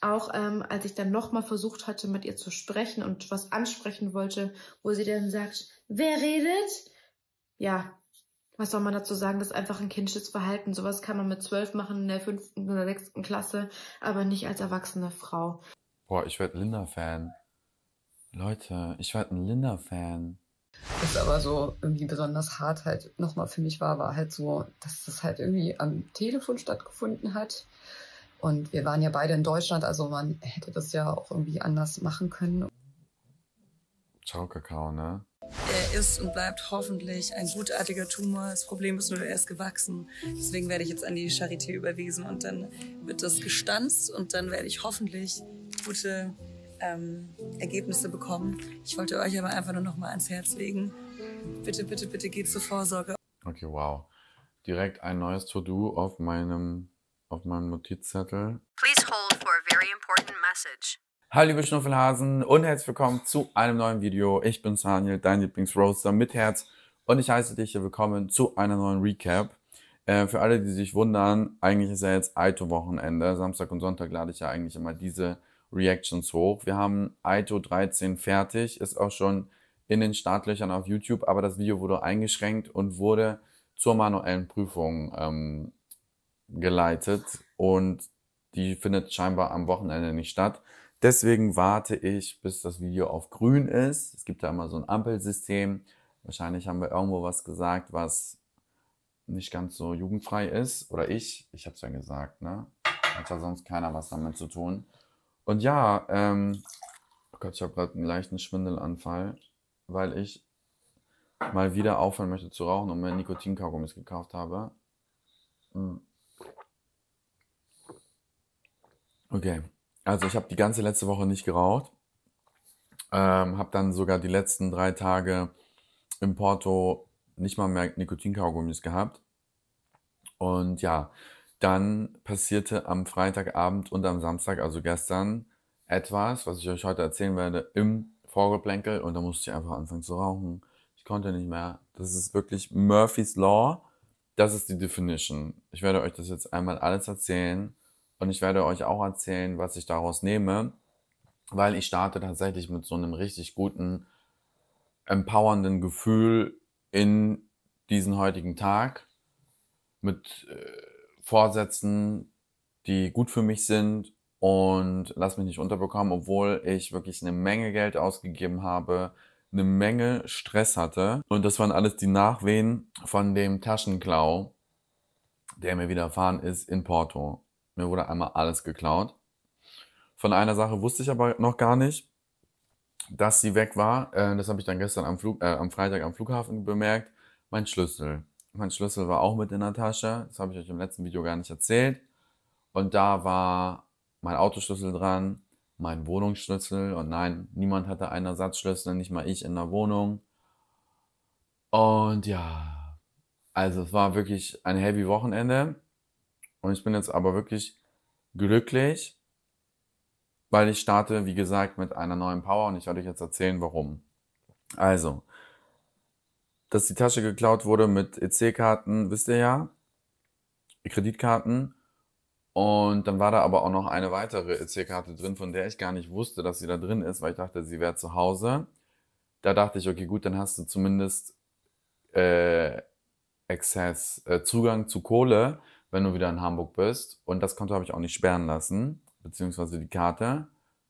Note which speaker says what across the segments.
Speaker 1: Auch als ich dann nochmal versucht hatte, mit ihr zu sprechen und was ansprechen wollte, wo sie dann sagt, wer redet? Ja, was soll man dazu sagen? Das ist einfach ein kindisches Verhalten. Sowas kann man mit 12 machen in der 5. oder 6. Klasse, aber nicht als erwachsene Frau.
Speaker 2: Boah, ich werde Linda-Fan. Leute, ich werde ein Linda-Fan.
Speaker 3: Was aber so irgendwie besonders hart halt nochmal für mich war halt so, dass das halt irgendwie am Telefon stattgefunden hat. Und wir waren ja beide in Deutschland, also man hätte das ja auch irgendwie anders machen können.
Speaker 2: Ciao, Kakao, ne?
Speaker 4: Er ist und bleibt hoffentlich ein gutartiger Tumor. Das Problem ist nur, er ist gewachsen. Deswegen werde ich jetzt an die Charité überwiesen und dann wird das gestanzt und dann werde ich hoffentlich gute Ergebnisse bekommen. Ich wollte euch aber einfach nur noch mal ans Herz legen. Bitte, bitte, bitte geht zur Vorsorge.
Speaker 2: Okay, wow. Direkt ein neues To-Do auf meinem Notizzettel.
Speaker 5: Please hold for a very important message.
Speaker 2: Hallo liebe Schnuffelhasen und herzlich willkommen zu einem neuen Video. Ich bin Daniel, dein Lieblingsroaster mit Herz und ich heiße dich hier willkommen zu einer neuen Recap. Für alle, die sich wundern, eigentlich ist ja jetzt Aito-Wochenende. Samstag und Sonntag lade ich ja eigentlich immer diese Reactions hoch. Wir haben Aito 13 fertig, ist auch schon in den Startlöchern auf YouTube, aber das Video wurde eingeschränkt und wurde zur manuellen Prüfung geleitet und die findet scheinbar am Wochenende nicht statt. Deswegen warte ich, bis das Video auf grün ist. Es gibt da immer so ein Ampelsystem. Wahrscheinlich haben wir irgendwo was gesagt, was nicht ganz so jugendfrei ist. Oder ich habe es ja gesagt, ne? Hat ja sonst keiner was damit zu tun. Und ja, oh Gott, ich habe gerade einen leichten Schwindelanfall, weil ich mal wieder aufhören möchte zu rauchen und mir Nikotinkaugummis gekauft habe. Okay, also ich habe die ganze letzte Woche nicht geraucht. Habe dann sogar die letzten 3 Tage in Porto nicht mal mehr Nikotinkaugummis gehabt. Und ja, dann passierte am Freitagabend und am Samstag, also gestern, etwas, was ich euch heute erzählen werde, im Vorgeplänkel. Und da musste ich einfach anfangen zu rauchen. Ich konnte nicht mehr. Das ist wirklich Murphy's Law. Das ist die Definition. Ich werde euch das jetzt einmal alles erzählen. Und ich werde euch auch erzählen, was ich daraus nehme. Weil ich starte tatsächlich mit so einem richtig guten, empowernden Gefühl in diesen heutigen Tag. Mit Vorsätzen, die gut für mich sind und lass mich nicht unterbekommen, obwohl ich wirklich eine Menge Geld ausgegeben habe, eine Menge Stress hatte. Und das waren alles die Nachwehen von dem Taschenklau, der mir widerfahren ist in Porto. Mir wurde einmal alles geklaut. Von einer Sache wusste ich aber noch gar nicht, dass sie weg war. Das habe ich dann gestern am Freitag am Flughafen bemerkt. Mein Schlüssel. Mein Schlüssel war auch mit in der Tasche. Das habe ich euch im letzten Video gar nicht erzählt. Und da war mein Autoschlüssel dran, mein Wohnungsschlüssel. Und nein, niemand hatte einen Ersatzschlüssel, nicht mal ich in der Wohnung. Und ja, also es war wirklich ein heavy Wochenende. Und ich bin jetzt aber wirklich glücklich, weil ich starte, wie gesagt, mit einer neuen Power. Und ich werde euch jetzt erzählen, warum. Also, dass die Tasche geklaut wurde mit EC-Karten, wisst ihr ja, Kreditkarten. Und dann war da aber auch noch eine weitere EC-Karte drin, von der ich gar nicht wusste, dass sie da drin ist, weil ich dachte, sie wäre zu Hause. Da dachte ich, okay, gut, dann hast du zumindest Zugang zu Kohle, wenn du wieder in Hamburg bist. Und das Konto habe ich auch nicht sperren lassen, beziehungsweise die Karte.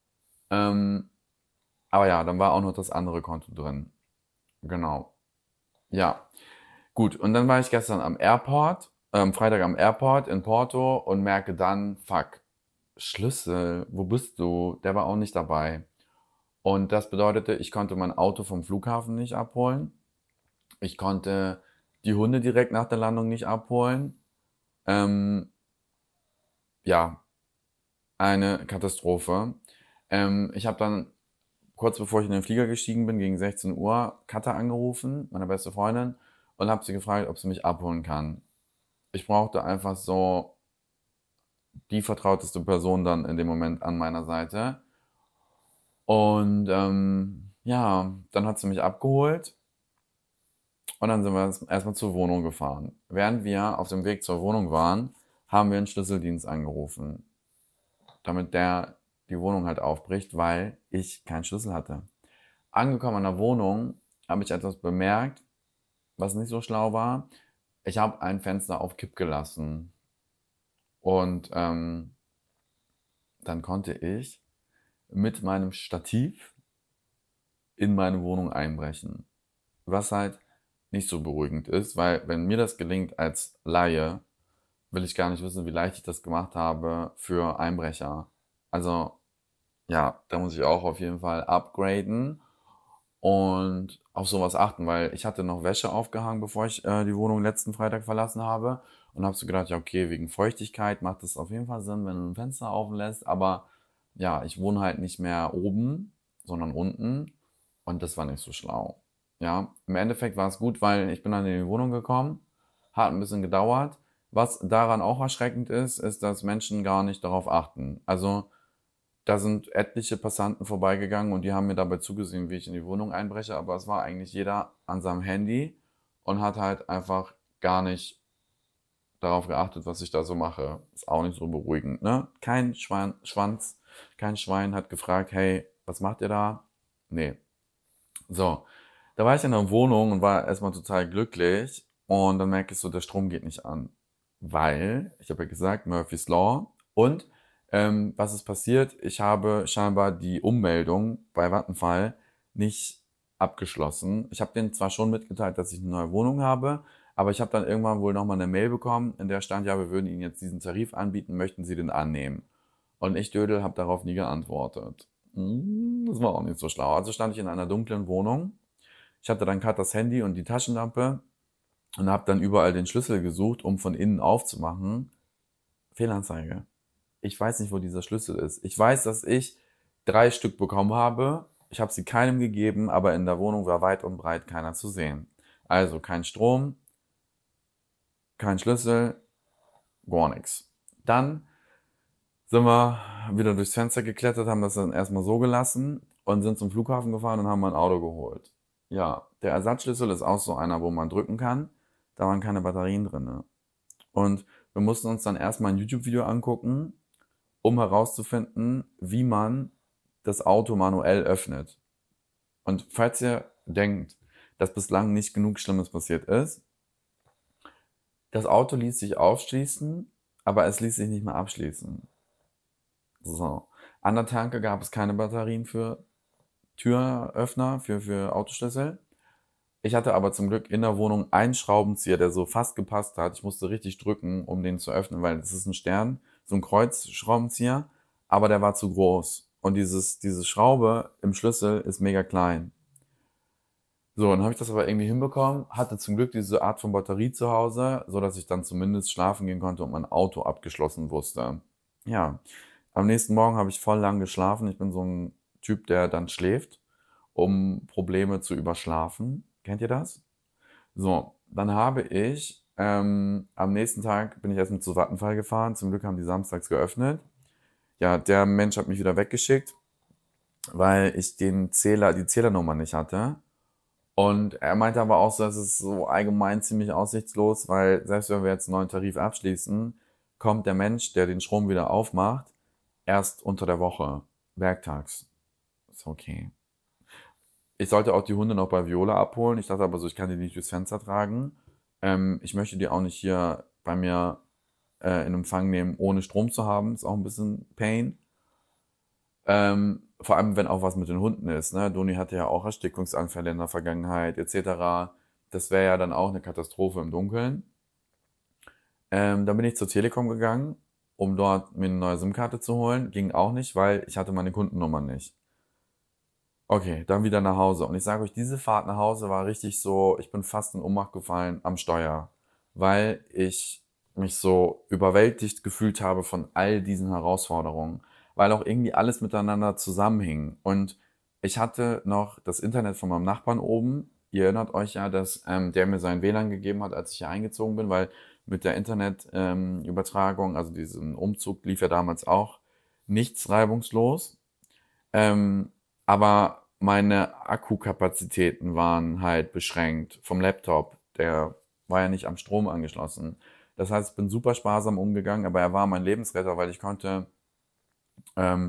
Speaker 2: Aber ja, dann war auch noch das andere Konto drin. Genau. Ja, gut. Und dann war ich gestern am Airport, Freitag am Airport in Porto und merke dann, fuck, Schlüssel, wo bist du? Der war auch nicht dabei. Und das bedeutete, ich konnte mein Auto vom Flughafen nicht abholen. Ich konnte die Hunde direkt nach der Landung nicht abholen. Ja, eine Katastrophe. Ich habe dann kurz bevor ich in den Flieger gestiegen bin, gegen 16 Uhr, Katha angerufen, meine beste Freundin, und habe sie gefragt, ob sie mich abholen kann. Ich brauchte einfach so die vertrauteste Person dann in dem Moment an meiner Seite. Und ja, dann hat sie mich abgeholt und dann sind wir erstmal zur Wohnung gefahren. Während wir auf dem Weg zur Wohnung waren, haben wir einen Schlüsseldienst angerufen, damit der die Wohnung halt aufbricht, weil ich keinen Schlüssel hatte. Angekommen an der Wohnung habe ich etwas bemerkt, was nicht so schlau war. Ich habe ein Fenster auf Kipp gelassen und dann konnte ich mit meinem Stativ in meine Wohnung einbrechen. Was halt nicht so beruhigend ist, weil wenn mir das gelingt als Laie, will ich gar nicht wissen, wie leicht ich das gemacht habe für Einbrecher. Also ja, da muss ich auch auf jeden Fall upgraden und auf sowas achten, weil ich hatte noch Wäsche aufgehangen, bevor ich die Wohnung letzten Freitag verlassen habe und habe so gedacht, ja okay, wegen Feuchtigkeit macht es auf jeden Fall Sinn, wenn du ein Fenster offen lässt, aber ja, ich wohne halt nicht mehr oben, sondern unten und das war nicht so schlau. Ja, im Endeffekt war es gut, weil ich bin dann in die Wohnung gekommen, hat ein bisschen gedauert. Was daran auch erschreckend ist, ist, dass Menschen gar nicht darauf achten. Also da sind etliche Passanten vorbeigegangen und die haben mir dabei zugesehen, wie ich in die Wohnung einbreche, aber es war eigentlich jeder an seinem Handy und hat halt einfach gar nicht darauf geachtet, was ich da so mache. Ist auch nicht so beruhigend, ne? Kein kein Schwein hat gefragt, hey, was macht ihr da? Nee. So, da war ich in der Wohnung und war erstmal total glücklich und dann merke ich so, der Strom geht nicht an. Weil, ich habe ja gesagt, Murphy's Law und was ist passiert? Ich habe scheinbar die Ummeldung bei Vattenfall nicht abgeschlossen. Ich habe denen zwar schon mitgeteilt, dass ich eine neue Wohnung habe, aber ich habe dann irgendwann wohl nochmal eine Mail bekommen, in der stand, ja, wir würden Ihnen jetzt diesen Tarif anbieten, möchten Sie den annehmen? Und ich, Dödel, habe darauf nie geantwortet. Das war auch nicht so schlau. Also stand ich in einer dunklen Wohnung. Ich hatte dann gerade das Handy und die Taschenlampe und habe dann überall den Schlüssel gesucht, um von innen aufzumachen. Fehlanzeige. Ich weiß nicht, wo dieser Schlüssel ist. Ich weiß, dass ich 3 Stück bekommen habe. Ich habe sie keinem gegeben, aber in der Wohnung war weit und breit keiner zu sehen. Also kein Strom, kein Schlüssel, gar nichts. Dann sind wir wieder durchs Fenster geklettert, haben das dann erstmal so gelassen und sind zum Flughafen gefahren und haben mein Auto geholt. Ja, der Ersatzschlüssel ist auch so einer, wo man drücken kann. Da waren keine Batterien drin. Und wir mussten uns dann erstmal ein YouTube-Video angucken, um herauszufinden, wie man das Auto manuell öffnet. Und falls ihr denkt, dass bislang nicht genug Schlimmes passiert ist, das Auto ließ sich aufschließen, aber es ließ sich nicht mehr abschließen. So. An der Tanke gab es keine Batterien für Türöffner, für Autoschlüssel. Ich hatte aber zum Glück in der Wohnung einen Schraubenzieher, der so fast gepasst hat. Ich musste richtig drücken, um den zu öffnen, weil das ist ein Stern, so ein Kreuzschraubenzieher, aber der war zu groß. Und diese Schraube im Schlüssel ist mega klein. So, dann habe ich das aber irgendwie hinbekommen, hatte zum Glück diese Art von Batterie zu Hause, so dass ich dann zumindest schlafen gehen konnte und mein Auto abgeschlossen wusste. Ja, am nächsten Morgen habe ich voll lang geschlafen. Ich bin so ein Typ, der dann schläft, um Probleme zu überschlafen. Kennt ihr das? So, dann habe ich am nächsten Tag bin ich erstmal zu Vattenfall gefahren. Zum Glück haben die samstags geöffnet. Ja, der Mensch hat mich wieder weggeschickt, weil ich die Zählernummer nicht hatte. Und er meinte aber auch so, dass es so allgemein ziemlich aussichtslos, weil selbst wenn wir jetzt einen neuen Tarif abschließen, kommt der Mensch, der den Strom wieder aufmacht, erst unter der Woche, werktags. Ist okay. Ich sollte auch die Hunde noch bei Viola abholen. Ich dachte aber so, ich kann die nicht durchs Fenster tragen. Ich möchte die auch nicht hier bei mir in Empfang nehmen, ohne Strom zu haben. Ist auch ein bisschen Pain. Vor allem, wenn auch was mit den Hunden ist. Ne? Doni hatte ja auch Erstickungsanfälle in der Vergangenheit, etc. Das wäre ja dann auch eine Katastrophe im Dunkeln. Dann bin ich zur Telekom gegangen, um dort mir eine neue SIM-Karte zu holen. Ging auch nicht, weil ich hatte meine Kundennummer nicht. Okay, dann wieder nach Hause. Und ich sage euch, diese Fahrt nach Hause war richtig so, ich bin fast in Ohnmacht gefallen am Steuer, weil ich mich so überwältigt gefühlt habe von all diesen Herausforderungen, weil auch irgendwie alles miteinander zusammenhing. Und ich hatte noch das Internet von meinem Nachbarn oben. Ihr erinnert euch ja, dass der mir sein WLAN gegeben hat, als ich hier eingezogen bin, weil mit der Internetübertragung, also diesen Umzug, lief ja damals auch nichts reibungslos. Aber meine Akkukapazitäten waren halt beschränkt vom Laptop. Der war ja nicht am Strom angeschlossen. Das heißt, ich bin super sparsam umgegangen, aber er war mein Lebensretter, weil ich konnte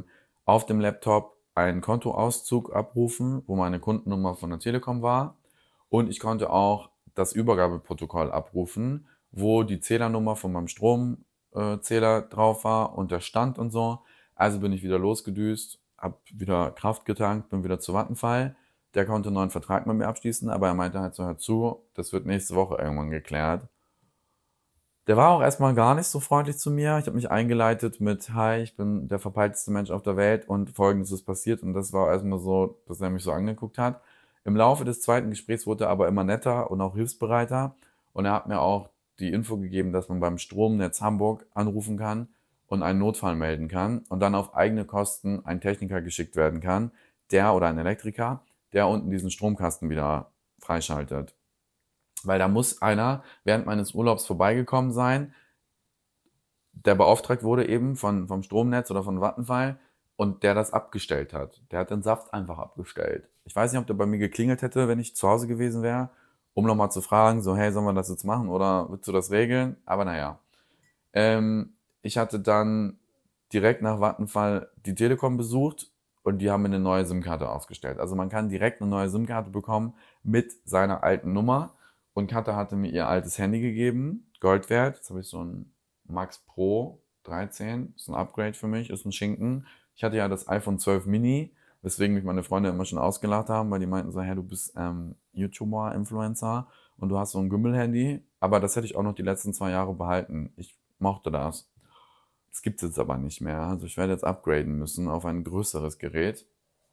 Speaker 2: auf dem Laptop einen Kontoauszug abrufen, wo meine Kundennummer von der Telekom war. Und ich konnte auch das Übergabeprotokoll abrufen, wo die Zählernummer von meinem Stromzähler drauf war und der Stand und so. Also bin ich wieder losgedüst, habe wieder Kraft getankt, bin wieder zu Vattenfall. Der konnte einen neuen Vertrag mit mir abschließen, aber er meinte halt so, hör zu, das wird nächste Woche irgendwann geklärt. Der war auch erstmal gar nicht so freundlich zu mir. Ich habe mich eingeleitet mit, hi, ich bin der verpeilteste Mensch auf der Welt und Folgendes ist passiert. Und das war erstmal so, dass er mich so angeguckt hat. Im Laufe des zweiten Gesprächs wurde er aber immer netter und auch hilfsbereiter. Und er hat mir auch die Info gegeben, dass man beim Stromnetz Hamburg anrufen kann und einen Notfall melden kann und dann auf eigene Kosten ein Techniker geschickt werden kann, der oder ein Elektriker, der unten diesen Stromkasten wieder freischaltet. Weil da muss einer während meines Urlaubs vorbeigekommen sein, der beauftragt wurde eben vom Stromnetz oder von Vattenfall und der das abgestellt hat. Der hat den Saft einfach abgestellt. Ich weiß nicht, ob der bei mir geklingelt hätte, wenn ich zu Hause gewesen wäre, um nochmal zu fragen, so, hey, sollen wir das jetzt machen oder willst du das regeln? Aber naja. Ich hatte dann direkt nach Vattenfall die Telekom besucht und die haben mir eine neue SIM-Karte ausgestellt. Also man kann direkt eine neue SIM-Karte bekommen mit seiner alten Nummer. Und Katha hatte mir ihr altes Handy gegeben, Gold wert. Jetzt habe ich so ein Max Pro 13, ist ein Upgrade für mich, ist ein Schinken. Ich hatte ja das iPhone 12 Mini, weswegen mich meine Freunde immer schon ausgelacht haben, weil die meinten so, hey, du bist YouTuber, Influencer und du hast so ein Gümmel-Handy. Aber das hätte ich auch noch die letzten 2 Jahre behalten. Ich mochte das. Das gibt es jetzt aber nicht mehr. Also ich werde jetzt upgraden müssen auf ein größeres Gerät.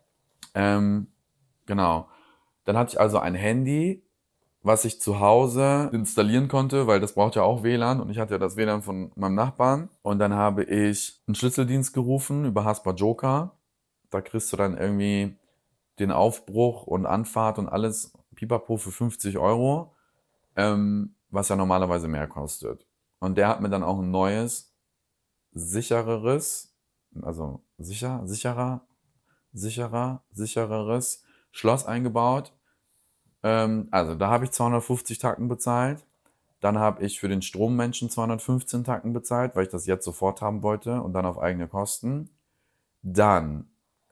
Speaker 2: Genau. Dann hatte ich also ein Handy, was ich zu Hause installieren konnte, weil das braucht ja auch WLAN und ich hatte ja das WLAN von meinem Nachbarn. Und dann habe ich einen Schlüsseldienst gerufen über Haspa Joker. Da kriegst du dann irgendwie den Aufbruch und Anfahrt und alles pipapo für 50 €, was ja normalerweise mehr kostet. Und der hat mir dann auch ein neues, sichereres Schloss eingebaut. Also da habe ich 250 Tacken bezahlt. Dann habe ich für den Strommenschen 215 Tacken bezahlt, weil ich das jetzt sofort haben wollte und dann auf eigene Kosten. Dann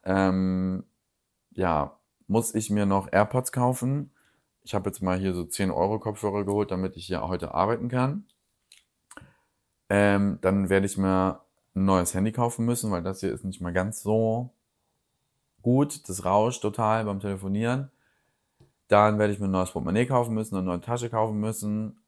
Speaker 2: ja, muss ich mir noch AirPods kaufen. Ich habe jetzt mal hier so 10 € Kopfhörer geholt, damit ich hier heute arbeiten kann. Dann werde ich mir ein neues Handy kaufen müssen, weil das hier ist nicht mehr ganz so gut. Das rauscht total beim Telefonieren. Dann werde ich mir ein neues Portemonnaie kaufen müssen, eine neue Tasche kaufen müssen.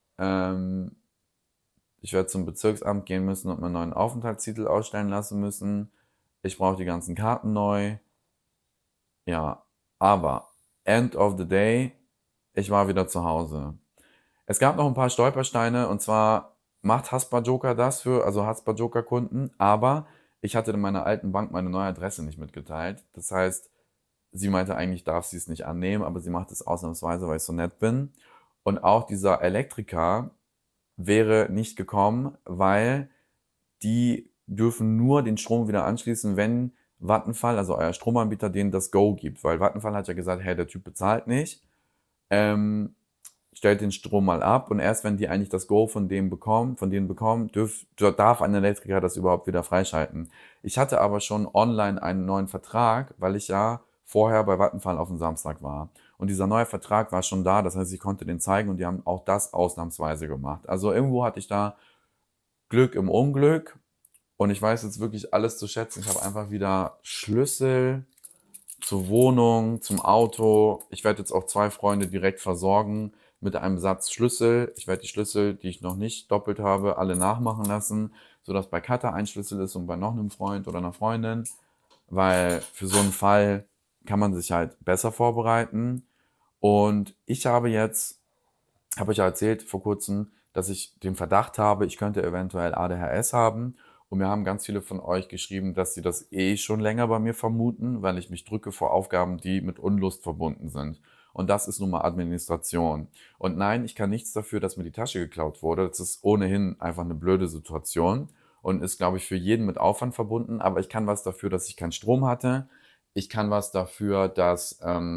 Speaker 2: Ich werde zum Bezirksamt gehen müssen und mir einen neuen Aufenthaltstitel ausstellen lassen müssen. Ich brauche die ganzen Karten neu. Ja, aber end of the day, ich war wieder zu Hause. Es gab noch ein paar Stolpersteine und zwar macht Haspa Joker das also Haspa Joker Kunden, aber ich hatte in meiner alten Bank meine neue Adresse nicht mitgeteilt. Das heißt, sie meinte, eigentlich darf sie es nicht annehmen, aber sie macht es ausnahmsweise, weil ich so nett bin. Und auch dieser Elektriker wäre nicht gekommen, weil die dürfen nur den Strom wieder anschließen, wenn Vattenfall, also euer Stromanbieter, denen das Go gibt. Weil Vattenfall hat ja gesagt, hey, der Typ bezahlt nicht, stellt den Strom mal ab und erst wenn die eigentlich das Go von denen bekommen, darf ein Elektriker das überhaupt wieder freischalten. Ich hatte aber schon online einen neuen Vertrag, weil ich ja vorher bei Vattenfall auf dem Samstag war. Und dieser neue Vertrag war schon da, das heißt, ich konnte den zeigen und die haben auch das ausnahmsweise gemacht. Also irgendwo hatte ich da Glück im Unglück und ich weiß jetzt wirklich alles zu schätzen. Ich habe einfach wieder Schlüssel zur Wohnung, zum Auto. Ich werde jetzt auch 2 Freunde direkt versorgen mit einem Satz Schlüssel. Ich werde die Schlüssel, die ich noch nicht doppelt habe, alle nachmachen lassen, sodass bei Katha ein Schlüssel ist und bei noch einem Freund oder einer Freundin, weil für so einen Fall kann man sich halt besser vorbereiten. Und ich habe ich ja erzählt vor kurzem, dass ich den Verdacht habe, ich könnte eventuell ADHS haben. Und mir haben ganz viele von euch geschrieben, dass sie das schon länger bei mir vermuten, weil ich mich drücke vor Aufgaben, die mit Unlust verbunden sind. Und das ist nun mal Administration. Und nein, ich kann nichts dafür, dass mir die Tasche geklaut wurde. Das ist ohnehin einfach eine blöde Situation und ist, glaube ich, für jeden mit Aufwand verbunden. Aber ich kann was dafür, dass ich keinen Strom hatte. Ich kann was dafür, dass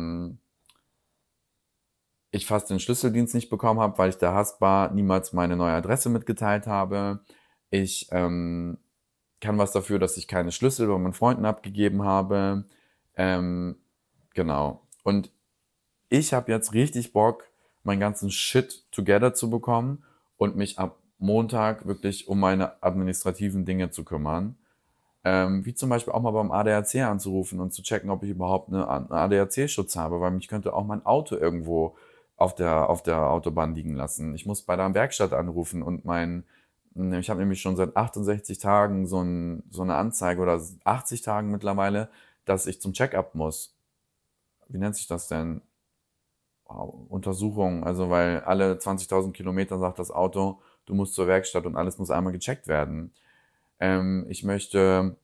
Speaker 2: ich fast den Schlüsseldienst nicht bekommen habe, weil ich der Haspa niemals meine neue Adresse mitgeteilt habe. Ich kann was dafür, dass ich keine Schlüssel bei meinen Freunden abgegeben habe. Genau. Und ich habe jetzt richtig Bock, meinen ganzen Shit together zu bekommen und mich ab Montag wirklich um meine administrativen Dinge zu kümmern. Wie zum Beispiel auch mal beim ADAC anzurufen und zu checken, ob ich überhaupt einen ADAC-Schutz habe, weil mich könnte auch mein Auto irgendwo auf der Autobahn liegen lassen. Ich muss bei der Werkstatt anrufen und ich habe nämlich schon seit 68 Tagen so eine Anzeige oder 80 Tagen mittlerweile, dass ich zum Check-up muss. Wie nennt sich das denn? Untersuchung, also weil alle 20.000 Kilometer sagt das Auto, du musst zur Werkstatt und alles muss einmal gecheckt werden. Ich möchte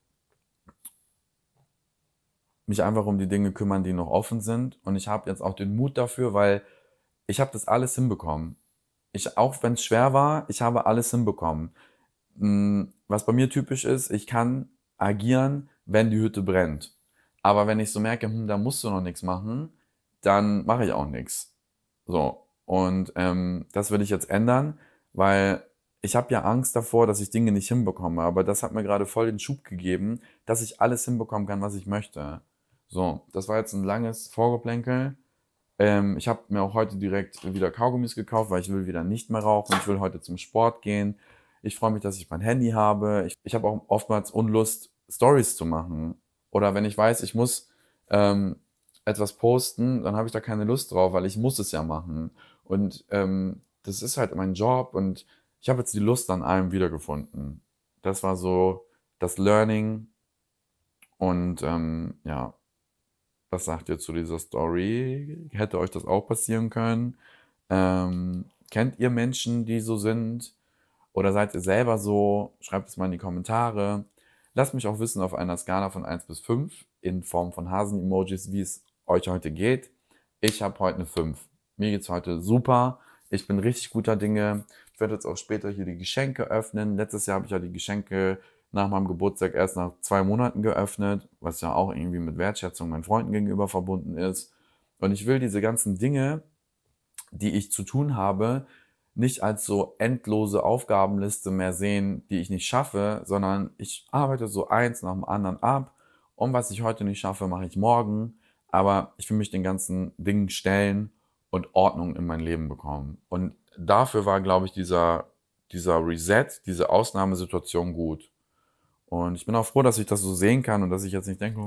Speaker 2: mich einfach um die Dinge kümmern, die noch offen sind, und ich habe jetzt auch den Mut dafür, weil ich habe das alles hinbekommen. Auch wenn es schwer war, ich habe alles hinbekommen. Was bei mir typisch ist, ich kann agieren, wenn die Hütte brennt. Aber wenn ich so merke, da musst du noch nichts machen, dann mache ich auch nichts. So, und das will ich jetzt ändern, weil ich habe ja Angst davor, dass ich Dinge nicht hinbekomme, aber das hat mir gerade voll den Schub gegeben, dass ich alles hinbekommen kann, was ich möchte. So, das war jetzt ein langes Vorgeplänkel. Ich habe mir auch heute direkt wieder Kaugummis gekauft, weil ich will wieder nicht mehr rauchen. Ich will heute zum Sport gehen. Ich freue mich, dass ich mein Handy habe. Ich habe auch oftmals Unlust, Stories zu machen. Oder wenn ich weiß, ich muss etwas posten, dann habe ich da keine Lust drauf, weil ich muss es ja machen. Und das ist halt mein Job und ich habe jetzt die Lust an allem wiedergefunden. Das war so das Learning. Und ja, was sagt ihr zu dieser Story? Hätte euch das auch passieren können? Kennt ihr Menschen, die so sind? Oder seid ihr selber so? Schreibt es mal in die Kommentare. Lasst mich auch wissen auf einer Skala von 1 bis 5 in Form von Hasen-Emojis, wie es euch heute geht. Ich habe heute eine 5. Mir geht's heute super. Ich bin richtig guter Dinge. Ich werde jetzt auch später hier die Geschenke öffnen. Letztes Jahr habe ich ja die Geschenke nach meinem Geburtstag erst nach 2 Monaten geöffnet, was ja auch irgendwie mit Wertschätzung meinen Freunden gegenüber verbunden ist. Und ich will diese ganzen Dinge, die ich zu tun habe, nicht als so endlose Aufgabenliste mehr sehen, die ich nicht schaffe, sondern ich arbeite so eins nach dem anderen ab. Und was ich heute nicht schaffe, mache ich morgen. Aber ich will mich den ganzen Dingen stellen und Ordnung in mein Leben bekommen. Und dafür war, glaube ich, dieser Reset, diese Ausnahmesituation gut. Und ich bin auch froh, dass ich das so sehen kann und dass ich jetzt nicht denke,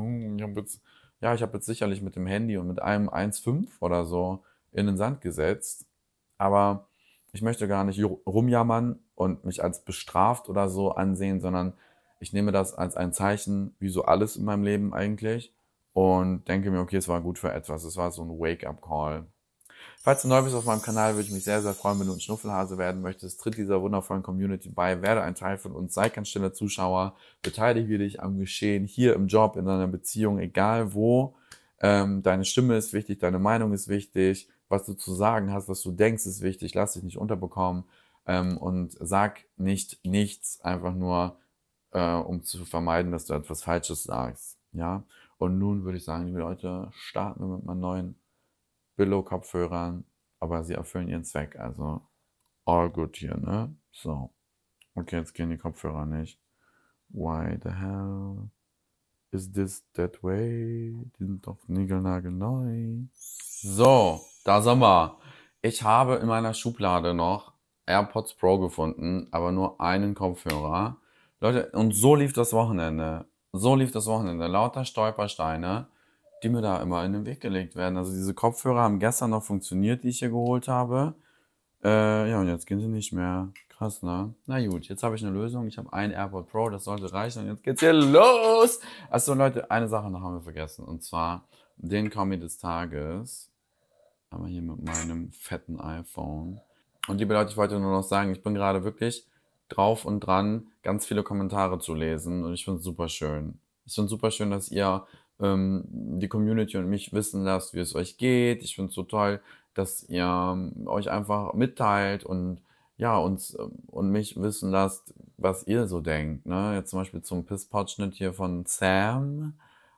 Speaker 2: ich habe jetzt sicherlich mit dem Handy und mit einem 1,5 oder so in den Sand gesetzt. Aber ich möchte gar nicht rumjammern und mich als bestraft oder so ansehen, sondern ich nehme das als ein Zeichen, wie so alles in meinem Leben eigentlich, und denke mir, okay, es war gut für etwas. Es war so ein Wake-up-Call. Falls du neu bist auf meinem Kanal, würde ich mich sehr, sehr freuen, wenn du ein Schnuffelhase werden möchtest. Tritt dieser wundervollen Community bei, werde ein Teil von uns, sei kein stiller Zuschauer, beteilige dich am Geschehen, hier im Job, in deiner Beziehung, egal wo. Deine Stimme ist wichtig, deine Meinung ist wichtig, was du zu sagen hast, was du denkst, ist wichtig. Lass dich nicht unterbekommen und sag nicht nichts, einfach nur, um zu vermeiden, dass du etwas Falsches sagst. Ja? Und nun würde ich sagen, liebe Leute, starten wir mit meinen neuen Billo-Kopfhörern, aber sie erfüllen ihren Zweck, also all good hier, ne? So. Okay, jetzt gehen die Kopfhörer nicht. Why the hell is this that way? Die sind doch niegelnagelneu. So, da sind wir. Ich habe in meiner Schublade noch AirPods Pro gefunden, aber nur einen Kopfhörer. Leute, und so lief das Wochenende. So lief das Wochenende. Lauter Stolpersteine, die mir da immer in den Weg gelegt werden. Also diese Kopfhörer haben gestern noch funktioniert, die ich hier geholt habe. Ja, und jetzt gehen sie nicht mehr. Krass, ne? Na gut, jetzt habe ich eine Lösung. Ich habe einen AirPod Pro, das sollte reichen. Und jetzt geht's hier los! Achso, Leute, eine Sache noch haben wir vergessen. Und zwar den Kommi des Tages. Aber hier mit meinem fetten iPhone. Und liebe Leute, ich wollte nur noch sagen, ich bin gerade wirklich drauf und dran, ganz viele Kommentare zu lesen. Und ich finde es super schön. Ich finde es super schön, dass ihr die Community und mich wissen lasst, wie es euch geht. Ich finde es so toll, dass ihr euch einfach mitteilt und ja, uns und mich wissen lasst, was ihr so denkt. Ne? Jetzt zum Beispiel zum Pisspot-Schnitt hier von Sam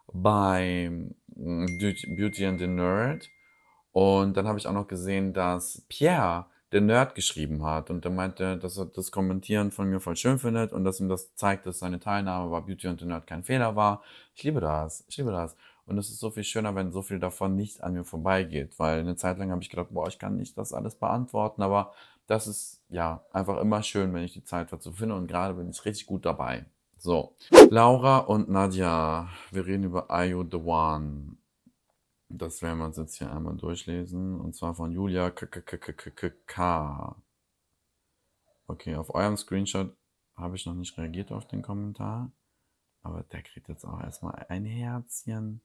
Speaker 2: bei Beauty and the Nerd. Und dann habe ich auch noch gesehen, dass Pierre der Nerd geschrieben hat. Und der meinte, dass er das Kommentieren von mir voll schön findet und dass ihm das zeigt, dass seine Teilnahme bei Beauty und the Nerd kein Fehler war. Ich liebe das. Ich liebe das. Und es ist so viel schöner, wenn so viel davon nicht an mir vorbeigeht. Weil eine Zeit lang habe ich gedacht, boah, ich kann nicht das alles beantworten. Aber das ist ja einfach immer schön, wenn ich die Zeit dazu finde. Und gerade bin ich richtig gut dabei. So. Laura und Nadja. Wir reden über Are You the One? Das werden wir uns jetzt hier einmal durchlesen. Und zwar von Julia K. Okay, auf eurem Screenshot habe ich noch nicht reagiert auf den Kommentar. Aber der kriegt jetzt auch erstmal ein Herzchen.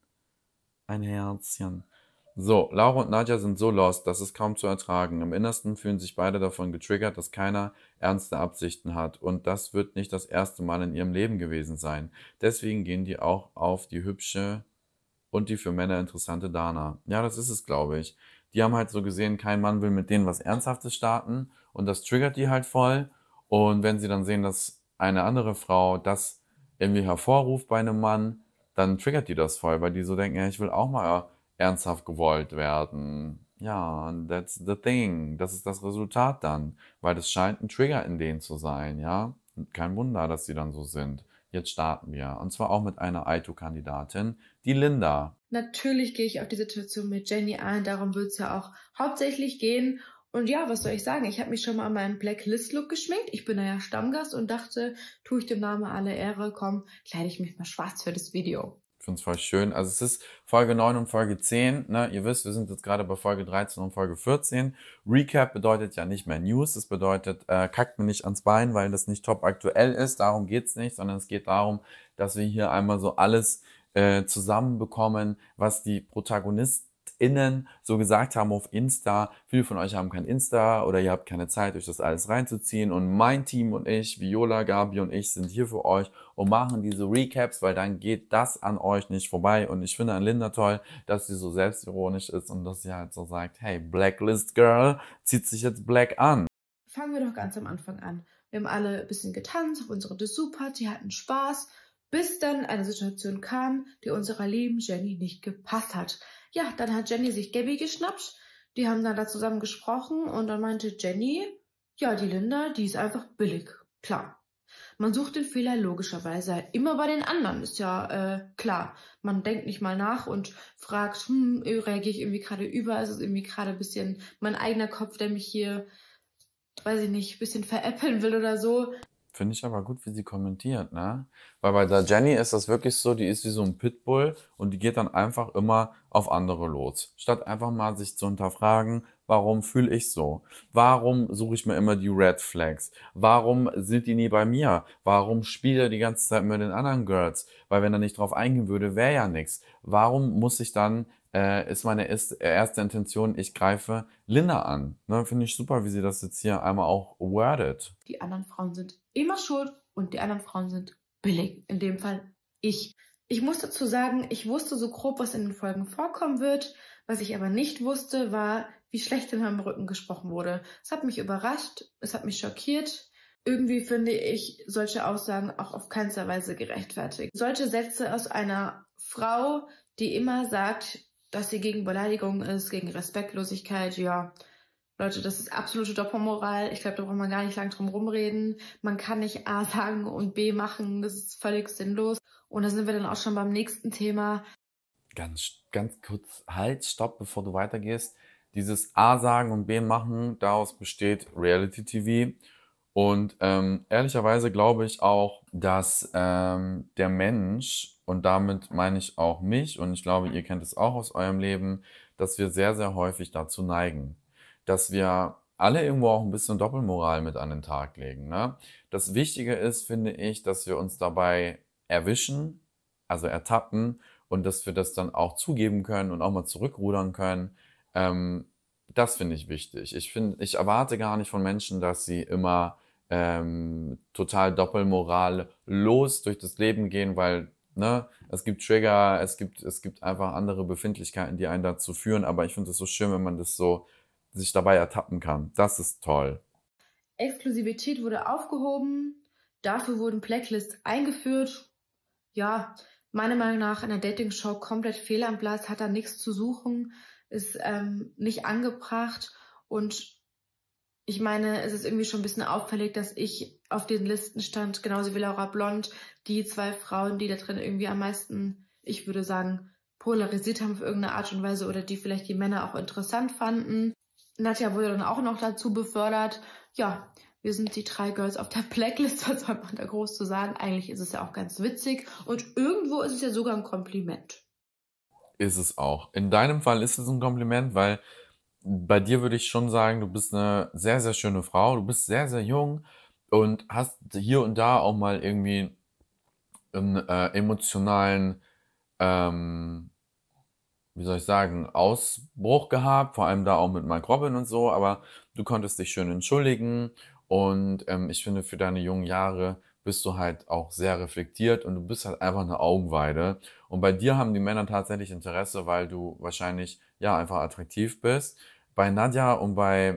Speaker 2: Ein Herzchen. So, Laura und Nadja sind so lost, das ist kaum zu ertragen. Im Innersten fühlen sich beide davon getriggert, dass keiner ernste Absichten hat. Und das wird nicht das erste Mal in ihrem Leben gewesen sein. Deswegen gehen die auch auf die hübsche und die für Männer interessante Dana. Ja, das ist es, glaube ich. Die haben halt so gesehen, kein Mann will mit denen was Ernsthaftes starten und das triggert die halt voll. Und wenn sie dann sehen, dass eine andere Frau das irgendwie hervorruft bei einem Mann, dann triggert die das voll, weil die so denken, ja, ich will auch mal ernsthaft gewollt werden. Ja, that's the thing. Das ist das Resultat dann, weil das scheint ein Trigger in denen zu sein, ja. Kein Wunder, dass sie dann so sind. Jetzt starten wir. Und zwar auch mit einer Aito-Kandidatin, die Linda.
Speaker 1: Natürlich gehe ich auf die Situation mit Jenny ein, darum wird es ja auch hauptsächlich gehen. Und ja, was soll ich sagen? Ich habe mich schon mal an meinen Blacklist-Look geschminkt. Ich bin ja Stammgast und dachte, tue ich dem Namen alle Ehre, komm, kleide ich mich mal schwarz für das Video.
Speaker 2: Ich finde es voll schön. Also es ist Folge 9 und Folge 10. Ne? Ihr wisst, wir sind jetzt gerade bei Folge 13 und Folge 14. Recap bedeutet ja nicht mehr News. Das bedeutet, kackt mir nicht ans Bein, weil das nicht top aktuell ist. Darum geht's nicht, sondern es geht darum, dass wir hier einmal so alles zusammenbekommen, was die ProtagonistInnen so gesagt haben auf Insta. Viele von euch haben kein Insta oder ihr habt keine Zeit, euch das alles reinzuziehen. Und mein Team und ich, Viola, Gabi und ich, sind hier für euch und machen diese Recaps, weil dann geht das an euch nicht vorbei. Und ich finde an Linda toll, dass sie so selbstironisch ist und dass sie halt so sagt, hey, Blacklist Girl zieht sich jetzt black an.
Speaker 1: Fangen wir doch ganz am Anfang an. Wir haben alle ein bisschen getanzt auf unserer Dessous-Party, hatten Spaß, bis dann eine Situation kam, die unserer lieben Jenny nicht gepasst hat. Ja, dann hat Jenny sich Gabby geschnappt, die haben dann da zusammen gesprochen und dann meinte Jenny, ja, die Linda, die ist einfach billig, klar. Man sucht den Fehler logischerweise halt immer bei den anderen, ist ja klar. Man denkt nicht mal nach und fragt, reagiere ich irgendwie gerade über, ist es irgendwie gerade ein bisschen mein eigener Kopf, der mich hier, weiß ich nicht, ein bisschen veräppeln will oder so.
Speaker 2: Finde ich aber gut, wie sie kommentiert, ne? Weil bei der Jenny ist das wirklich so, die ist wie so ein Pitbull und die geht dann einfach immer auf andere los. Statt einfach mal sich zu hinterfragen, warum fühle ich so? Warum suche ich mir immer die Red Flags? Warum sind die nie bei mir? Warum spielt er die ganze Zeit mit den anderen Girls? Weil wenn er nicht drauf eingehen würde, wäre ja nichts. Warum muss ich dann ist meine erste Intention, ich greife Linda an. Ne, finde ich super, wie sie das jetzt hier einmal auch wordet.
Speaker 1: Die anderen Frauen sind immer schuld und die anderen Frauen sind billig. In dem Fall ich. Ich muss dazu sagen, ich wusste so grob, was in den Folgen vorkommen wird. Was ich aber nicht wusste, war, wie schlecht in meinem Rücken gesprochen wurde. Es hat mich überrascht, es hat mich schockiert. Irgendwie finde ich solche Aussagen auch auf keinster Weise gerechtfertigt. Solche Sätze aus einer Frau, die immer sagt, dass sie gegen Beleidigung ist, gegen Respektlosigkeit, ja, Leute, das ist absolute Doppelmoral. Ich glaube, da braucht man gar nicht lange drum rumreden. Man kann nicht A sagen und B machen, das ist völlig sinnlos. Und da sind wir dann auch schon beim nächsten Thema.
Speaker 2: Ganz kurz, halt, stopp, bevor du weitergehst. Dieses A sagen und B machen, daraus besteht Reality TV. Und ehrlicherweise glaube ich auch, dass der Mensch, und damit meine ich auch mich, und ich glaube, ihr kennt es auch aus eurem Leben, dass wir sehr, sehr häufig dazu neigen, dass wir alle irgendwo auch ein bisschen Doppelmoral mit an den Tag legen. Ne? Das Wichtige ist, finde ich, dass wir uns dabei erwischen, also ertappen, und dass wir das dann auch zugeben können und auch mal zurückrudern können. Das finde ich wichtig. Ich erwarte gar nicht von Menschen, dass sie immer total doppelmorallos durch das Leben gehen, weil ne, es gibt Trigger, es gibt einfach andere Befindlichkeiten, die einen dazu führen, aber ich finde es so schön, wenn man das so sich dabei ertappen kann. Das ist toll.
Speaker 1: Exklusivität wurde aufgehoben, dafür wurden Blacklists eingeführt. Ja, meiner Meinung nach in der Dating-Show komplett fehl am Platz, hat da nichts zu suchen, ist nicht angebracht und Ich meine, es ist irgendwie schon ein bisschen auffällig, dass ich auf den Listen stand, genauso wie Laura Blond, die 2 Frauen, die da drin irgendwie am meisten, ich würde sagen, polarisiert haben auf irgendeine Art und Weise oder die vielleicht die Männer auch interessant fanden. Nadja wurde dann auch noch dazu befördert. Ja, wir sind die 3 Girls auf der Blacklist, was soll man da groß zu sagen? Eigentlich ist es ja auch ganz witzig und irgendwo ist es ja sogar ein Kompliment.
Speaker 2: Ist es auch. In deinem Fall ist es ein Kompliment, weil bei dir würde ich schon sagen, du bist eine sehr, sehr schöne Frau. Du bist sehr, sehr jung und hast hier und da auch mal irgendwie einen emotionalen, ähm, wie soll ich sagen, Ausbruch gehabt, vor allem da auch mit Mark Robin und so, aber du konntest dich schön entschuldigen und ich finde, für deine jungen Jahre bist du halt auch sehr reflektiert und du bist halt einfach eine Augenweide. Und bei dir haben die Männer tatsächlich Interesse, weil du wahrscheinlich ja einfach attraktiv bist. Bei Nadja und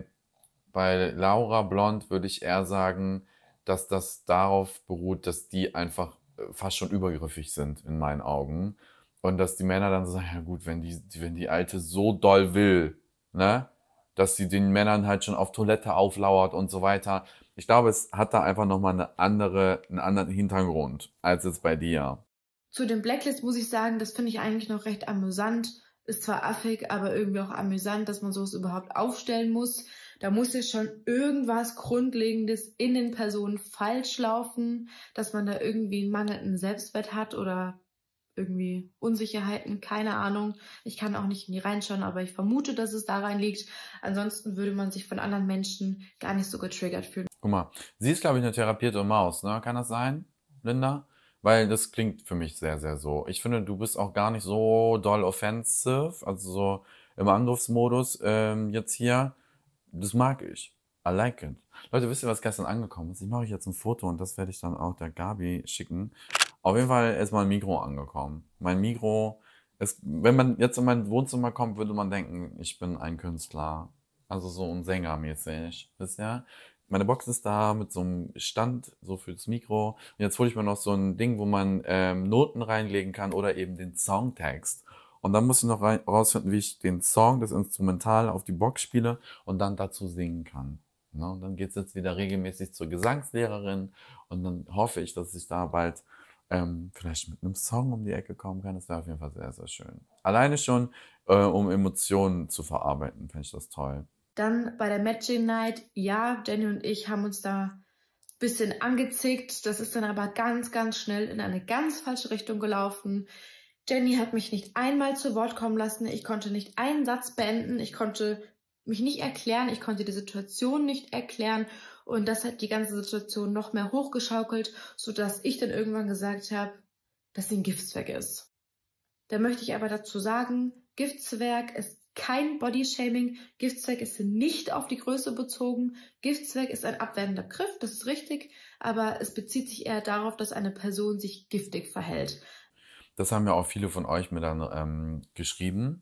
Speaker 2: bei Laura Blond würde ich eher sagen, dass das darauf beruht, dass die einfach fast schon übergriffig sind in meinen Augen. Und dass die Männer dann so sagen, ja gut, wenn die Alte so doll will, ne, dass sie den Männern halt schon auf Toilette auflauert und so weiter. Ich glaube, es hat da einfach nochmal einen anderen Hintergrund als jetzt bei dir.
Speaker 1: Zu dem Blacklist muss ich sagen, das finde ich eigentlich noch recht amüsant. Ist zwar affig, aber irgendwie auch amüsant, dass man sowas überhaupt aufstellen muss. Da muss ja schon irgendwas Grundlegendes in den Personen falsch laufen, dass man da irgendwie einen mangelnden Selbstwert hat oder irgendwie Unsicherheiten, keine Ahnung. Ich kann auch nicht in die reinschauen, aber ich vermute, dass es daran liegt. Ansonsten würde man sich von anderen Menschen gar nicht so getriggert fühlen.
Speaker 2: Guck mal, sie ist, glaube ich, eine therapierte Maus, ne? Kann das sein, Linda? Weil das klingt für mich sehr, sehr so. Ich finde, du bist auch gar nicht so doll offensive, also so im Angriffsmodus jetzt hier. Das mag ich. I like it. Leute, wisst ihr, was gestern angekommen ist? Ich mache euch jetzt ein Foto und das werde ich dann auch der Gabi schicken. Auf jeden Fall ist mein Mikro angekommen. Mein Mikro ist, wenn man jetzt in mein Wohnzimmer kommt, würde man denken, ich bin ein Künstler. Also so ein Sänger mäßig. Wisst ihr? Meine Box ist da mit so einem Stand, so fürs Mikro. Und jetzt hole ich mir noch so ein Ding, wo man Noten reinlegen kann oder eben den Songtext. Und dann muss ich noch rausfinden, wie ich den Song, das Instrumental auf die Box spiele und dann dazu singen kann. Ne? Und dann geht's jetzt wieder regelmäßig zur Gesangslehrerin und dann hoffe ich, dass ich da bald vielleicht mit einem Song um die Ecke kommen kann. Das wäre auf jeden Fall sehr, sehr schön. Alleine schon, um Emotionen zu verarbeiten, finde ich das toll.
Speaker 1: Dann bei der Matching Night, ja, Jenny und ich haben uns da ein bisschen angezickt. Das ist dann aber ganz, ganz schnell in eine ganz falsche Richtung gelaufen. Jenny hat mich nicht einmal zu Wort kommen lassen. Ich konnte nicht einen Satz beenden. Ich konnte mich nicht erklären. Ich konnte die Situation nicht erklären. Und das hat die ganze Situation noch mehr hochgeschaukelt, sodass ich dann irgendwann gesagt habe, dass sie ein Giftzwerg ist. Da möchte ich aber dazu sagen, Giftzwerg ist kein Bodyshaming. Giftzwerg ist nicht auf die Größe bezogen. Giftzwerg ist ein abwertender Begriff, das ist richtig, aber es bezieht sich eher darauf, dass eine Person sich giftig verhält.
Speaker 2: Das haben ja auch viele von euch mir dann geschrieben.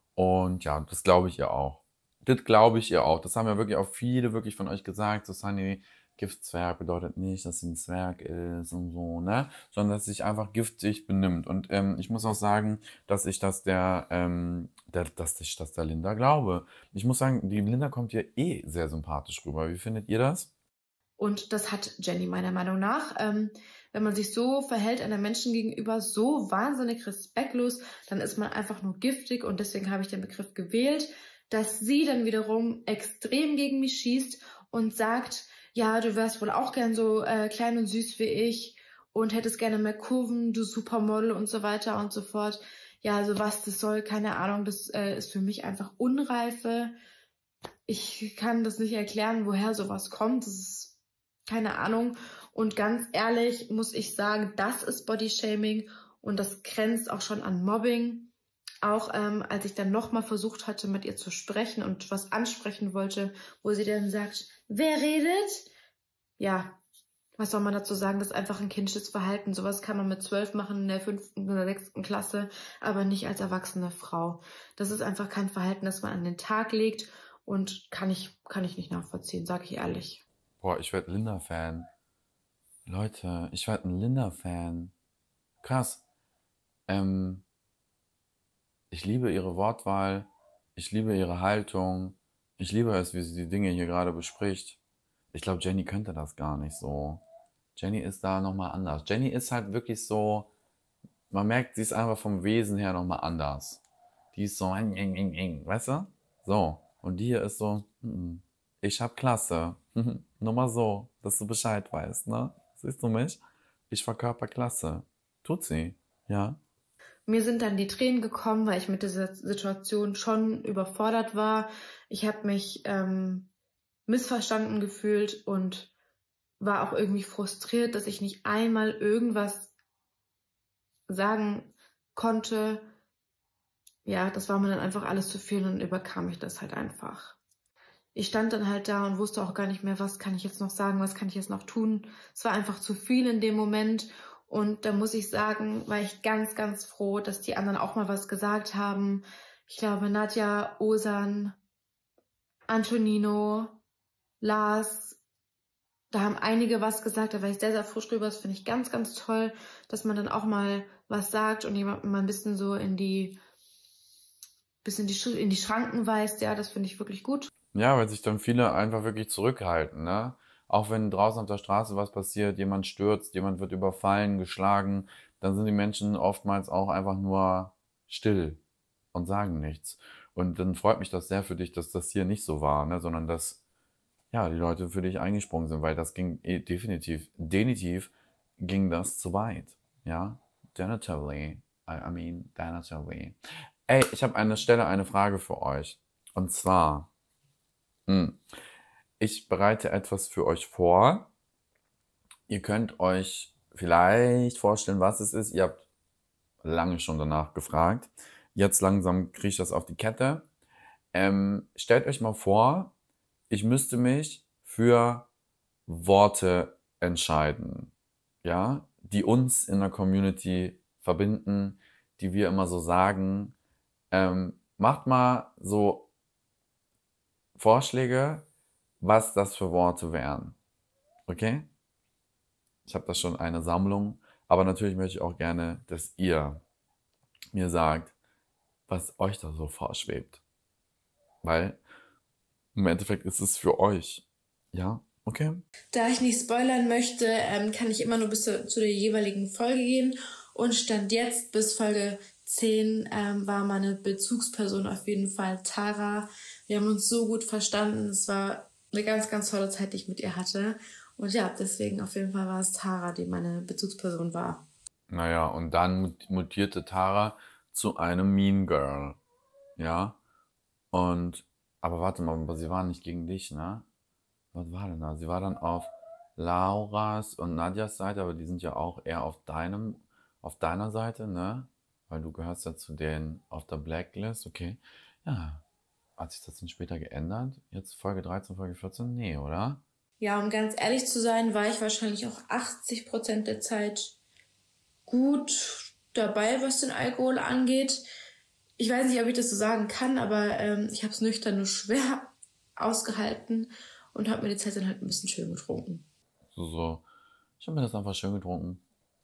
Speaker 2: Und ja, das glaube ich ihr auch. Das glaube ich ihr auch. Das haben ja wirklich auch viele wirklich von euch gesagt. So, Sunny, Giftzwerg bedeutet nicht, dass sie ein Zwerg ist und so, ne? Sondern dass sie sich einfach giftig benimmt. Und ich muss auch sagen, dass ich das dass ich das der Linda glaube. Ich muss sagen, die Linda kommt hier eh sehr sympathisch rüber. Wie findet ihr das?
Speaker 1: Und das hat Jenny meiner Meinung nach. Wenn man sich so verhält einem Menschen gegenüber, so wahnsinnig respektlos, dann ist man einfach nur giftig und deswegen habe ich den Begriff gewählt, dass sie dann wiederum extrem gegen mich schießt und sagt, ja, du wärst wohl auch gern so klein und süß wie ich und hättest gerne mehr Kurven, du Supermodel und so weiter und so fort. Ja, also was das soll, keine Ahnung, das ist für mich einfach Unreife. Ich kann das nicht erklären, woher sowas kommt. Das ist keine Ahnung. Und ganz ehrlich muss ich sagen, das ist Bodyshaming und das grenzt auch schon an Mobbing. Auch als ich dann nochmal versucht hatte, mit ihr zu sprechen und was ansprechen wollte, wo sie dann sagt, wer redet? Ja, was soll man dazu sagen? Das ist einfach ein kindisches Verhalten. Sowas kann man mit 12 machen in der 5. oder 6. Klasse, aber nicht als erwachsene Frau. Das ist einfach kein Verhalten, das man an den Tag legt und kann ich nicht nachvollziehen, sage ich ehrlich.
Speaker 2: Boah, ich werde Linda-Fan. Leute, ich werde ein Linda-Fan. Krass. Ich liebe ihre Wortwahl. Ich liebe ihre Haltung. Ich liebe es, wie sie die Dinge hier gerade bespricht. Ich glaube, Jenny könnte das gar nicht so. Jenny ist da nochmal anders. Jenny ist halt wirklich so, man merkt, sie ist einfach vom Wesen her nochmal anders. Die ist so, weißt du? So. Und die hier ist so, ich hab Klasse. Nur mal so, dass du Bescheid weißt, ne? Siehst du mich? Ich verkörper Klasse. Tut sie, ja.
Speaker 1: Mir sind dann die Tränen gekommen, weil ich mit dieser Situation schon überfordert war. Ich habe mich missverstanden gefühlt und war auch irgendwie frustriert, dass ich nicht einmal irgendwas sagen konnte. Ja, das war mir dann einfach alles zu viel und dann überkam mich das halt einfach. Ich stand dann halt da und wusste auch gar nicht mehr, was kann ich jetzt noch sagen, was kann ich jetzt noch tun. Es war einfach zu viel in dem Moment und da muss ich sagen, war ich ganz, ganz froh, dass die anderen auch mal was gesagt haben. Ich glaube, Nadja, Osan, Antonino, Lars, da haben einige was gesagt, da war ich sehr, sehr froh drüber. Das finde ich ganz, ganz toll, dass man dann auch mal was sagt und jemanden mal ein bisschen so in die Schranken weist. Ja, das finde ich wirklich gut.
Speaker 2: Ja, weil sich dann viele einfach wirklich zurückhalten, ne? Auch wenn draußen auf der Straße was passiert, jemand stürzt, jemand wird überfallen, geschlagen, dann sind die Menschen oftmals auch einfach nur still und sagen nichts. Und dann freut mich das sehr für dich, dass das hier nicht so war, ne? Sondern dass, ja, die Leute für dich eingesprungen sind, weil das ging definitiv ging das zu weit, ja? Definitively. I mean, definitively. Ey, ich habe eine Frage für euch. Und zwar, ich bereite etwas für euch vor. Ihr könnt euch vielleicht vorstellen, was es ist. Ihr habt lange schon danach gefragt. Jetzt langsam kriege ich das auf die Kette. Stellt euch mal vor, ich müsste mich für Worte entscheiden, ja, die uns in der Community verbinden, die wir immer so sagen. Macht mal so Vorschläge, was das für Worte wären. Okay? Ich habe da schon eine Sammlung, aber natürlich möchte ich auch gerne, dass ihr mir sagt, was euch da so vorschwebt. Weil im Endeffekt ist es für euch. Ja? Okay?
Speaker 1: Da ich nicht spoilern möchte, kann ich immer nur bis zu der jeweiligen Folge gehen. Und Stand jetzt bis Folge 10 war meine Bezugsperson auf jeden Fall Tara. Wir haben uns so gut verstanden. Es war eine ganz, ganz tolle Zeit, die ich mit ihr hatte. Und ja, deswegen auf jeden Fall war es Tara, die meine Bezugsperson war.
Speaker 2: Naja, und dann mutierte Tara zu einem Mean Girl. Ja? Und, aber warte mal, aber sie war nicht gegen dich, ne? Was war denn da? Sie war dann auf Lauras und Nadjas Seite, aber die sind ja auch eher auf deiner Seite, ne? Weil du gehörst ja zu denen auf der Blacklist, okay. Ja, hat sich das denn später geändert? Jetzt Folge 13, Folge 14? Nee, oder?
Speaker 1: Ja, um ganz ehrlich zu sein, war ich wahrscheinlich auch 80% der Zeit gut dabei, was den Alkohol angeht. Ich weiß nicht, ob ich das so sagen kann, aber ich habe es nüchtern nur schwer ausgehalten und habe mir die Zeit dann halt ein bisschen schön getrunken.
Speaker 2: So. Ich habe mir das einfach schön getrunken.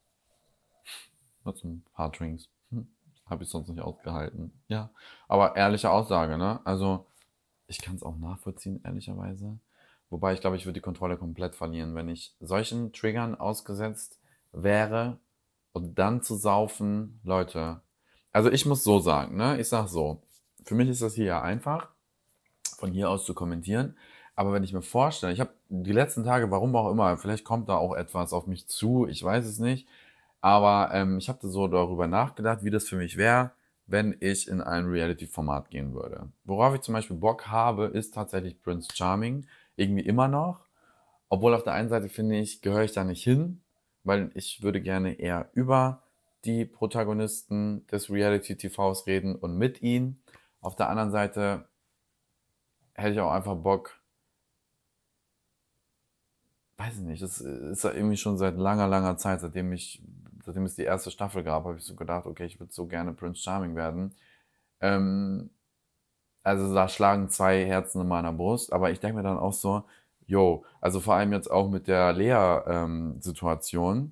Speaker 2: Mit so ein paar Drinks. Habe ich sonst nicht ausgehalten. Ja. Aber ehrliche Aussage, ne? Also, ich kann es auch nachvollziehen, ehrlicherweise. Wobei ich glaube, ich würde die Kontrolle komplett verlieren, wenn ich solchen Triggern ausgesetzt wäre und dann zu saufen. Leute, also ich muss so sagen, ne? Ich sag so, für mich ist das hier ja einfach, von hier aus zu kommentieren. Aber wenn ich mir vorstelle, ich habe die letzten Tage, warum auch immer, vielleicht kommt da auch etwas auf mich zu, ich weiß es nicht. Aber ich habe so darüber nachgedacht, wie das für mich wäre, wenn ich in ein Reality-Format gehen würde. Worauf ich zum Beispiel Bock habe, ist tatsächlich Prince Charming. Irgendwie immer noch. Obwohl auf der einen Seite finde ich, gehöre ich da nicht hin, weil ich würde gerne eher über die Protagonisten des Reality-TVs reden und mit ihnen. Auf der anderen Seite hätte ich auch einfach Bock, weiß ich nicht, das ist ja irgendwie schon seit langer, langer Zeit, seitdem es die erste Staffel gab, habe ich so gedacht, okay, ich würde so gerne Prince Charming werden. Also da schlagen 2 Herzen in meiner Brust, aber ich denke mir dann auch so, yo, also vor allem jetzt auch mit der Lea-Situation,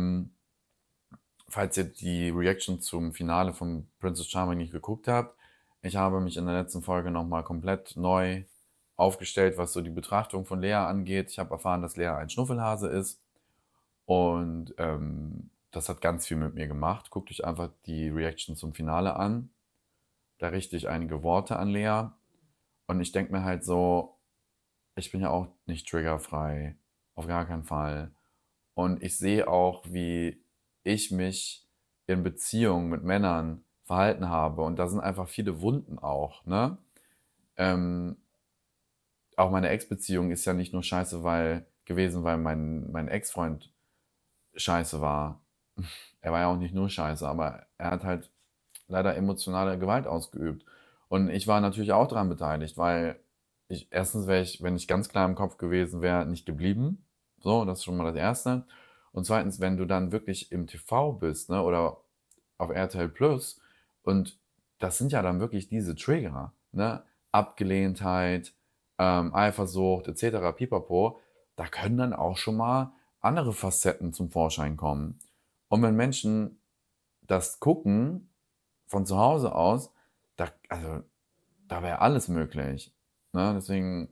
Speaker 2: falls ihr die Reaction zum Finale von Princess Charming nicht geguckt habt, Ich habe mich in der letzten Folge nochmal komplett neu aufgestellt, was so die Betrachtung von Lea angeht. Ich habe erfahren, dass Lea ein Schnuffelhase ist und das hat ganz viel mit mir gemacht. Guckt euch einfach die Reaction zum Finale an. Da richte ich einige Worte an Lea und ich denke mir halt so, ich bin ja auch nicht triggerfrei, auf gar keinen Fall. Und ich sehe auch, wie ich mich in Beziehungen mit Männern verhalten habe. Und da sind einfach viele Wunden auch, ne? Auch meine Ex-Beziehung ist ja nicht nur scheiße gewesen, weil mein Ex-Freund scheiße war. Er war ja auch nicht nur scheiße, aber er hat halt leider emotionale Gewalt ausgeübt. Und ich war natürlich auch daran beteiligt, weil erstens wäre ich, wenn ich ganz klar im Kopf gewesen wäre, nicht geblieben. So, das ist schon mal das Erste. Und zweitens, wenn du dann wirklich im TV bist, ne, oder auf RTL Plus, und das sind ja dann wirklich diese Trigger, ne, Abgelehntheit, Eifersucht, etc., pipapo, da können dann auch schon mal andere Facetten zum Vorschein kommen. Und wenn Menschen das gucken, von zu Hause aus, da wäre alles möglich. Ne? Deswegen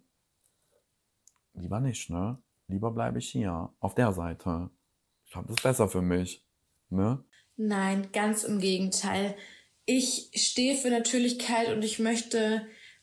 Speaker 2: lieber nicht, ne? Lieber bleibe ich hier, auf der Seite. Ich glaube, das ist besser für mich. Ne?
Speaker 1: Nein, ganz im Gegenteil. Ich stehe für Natürlichkeit und ich möchte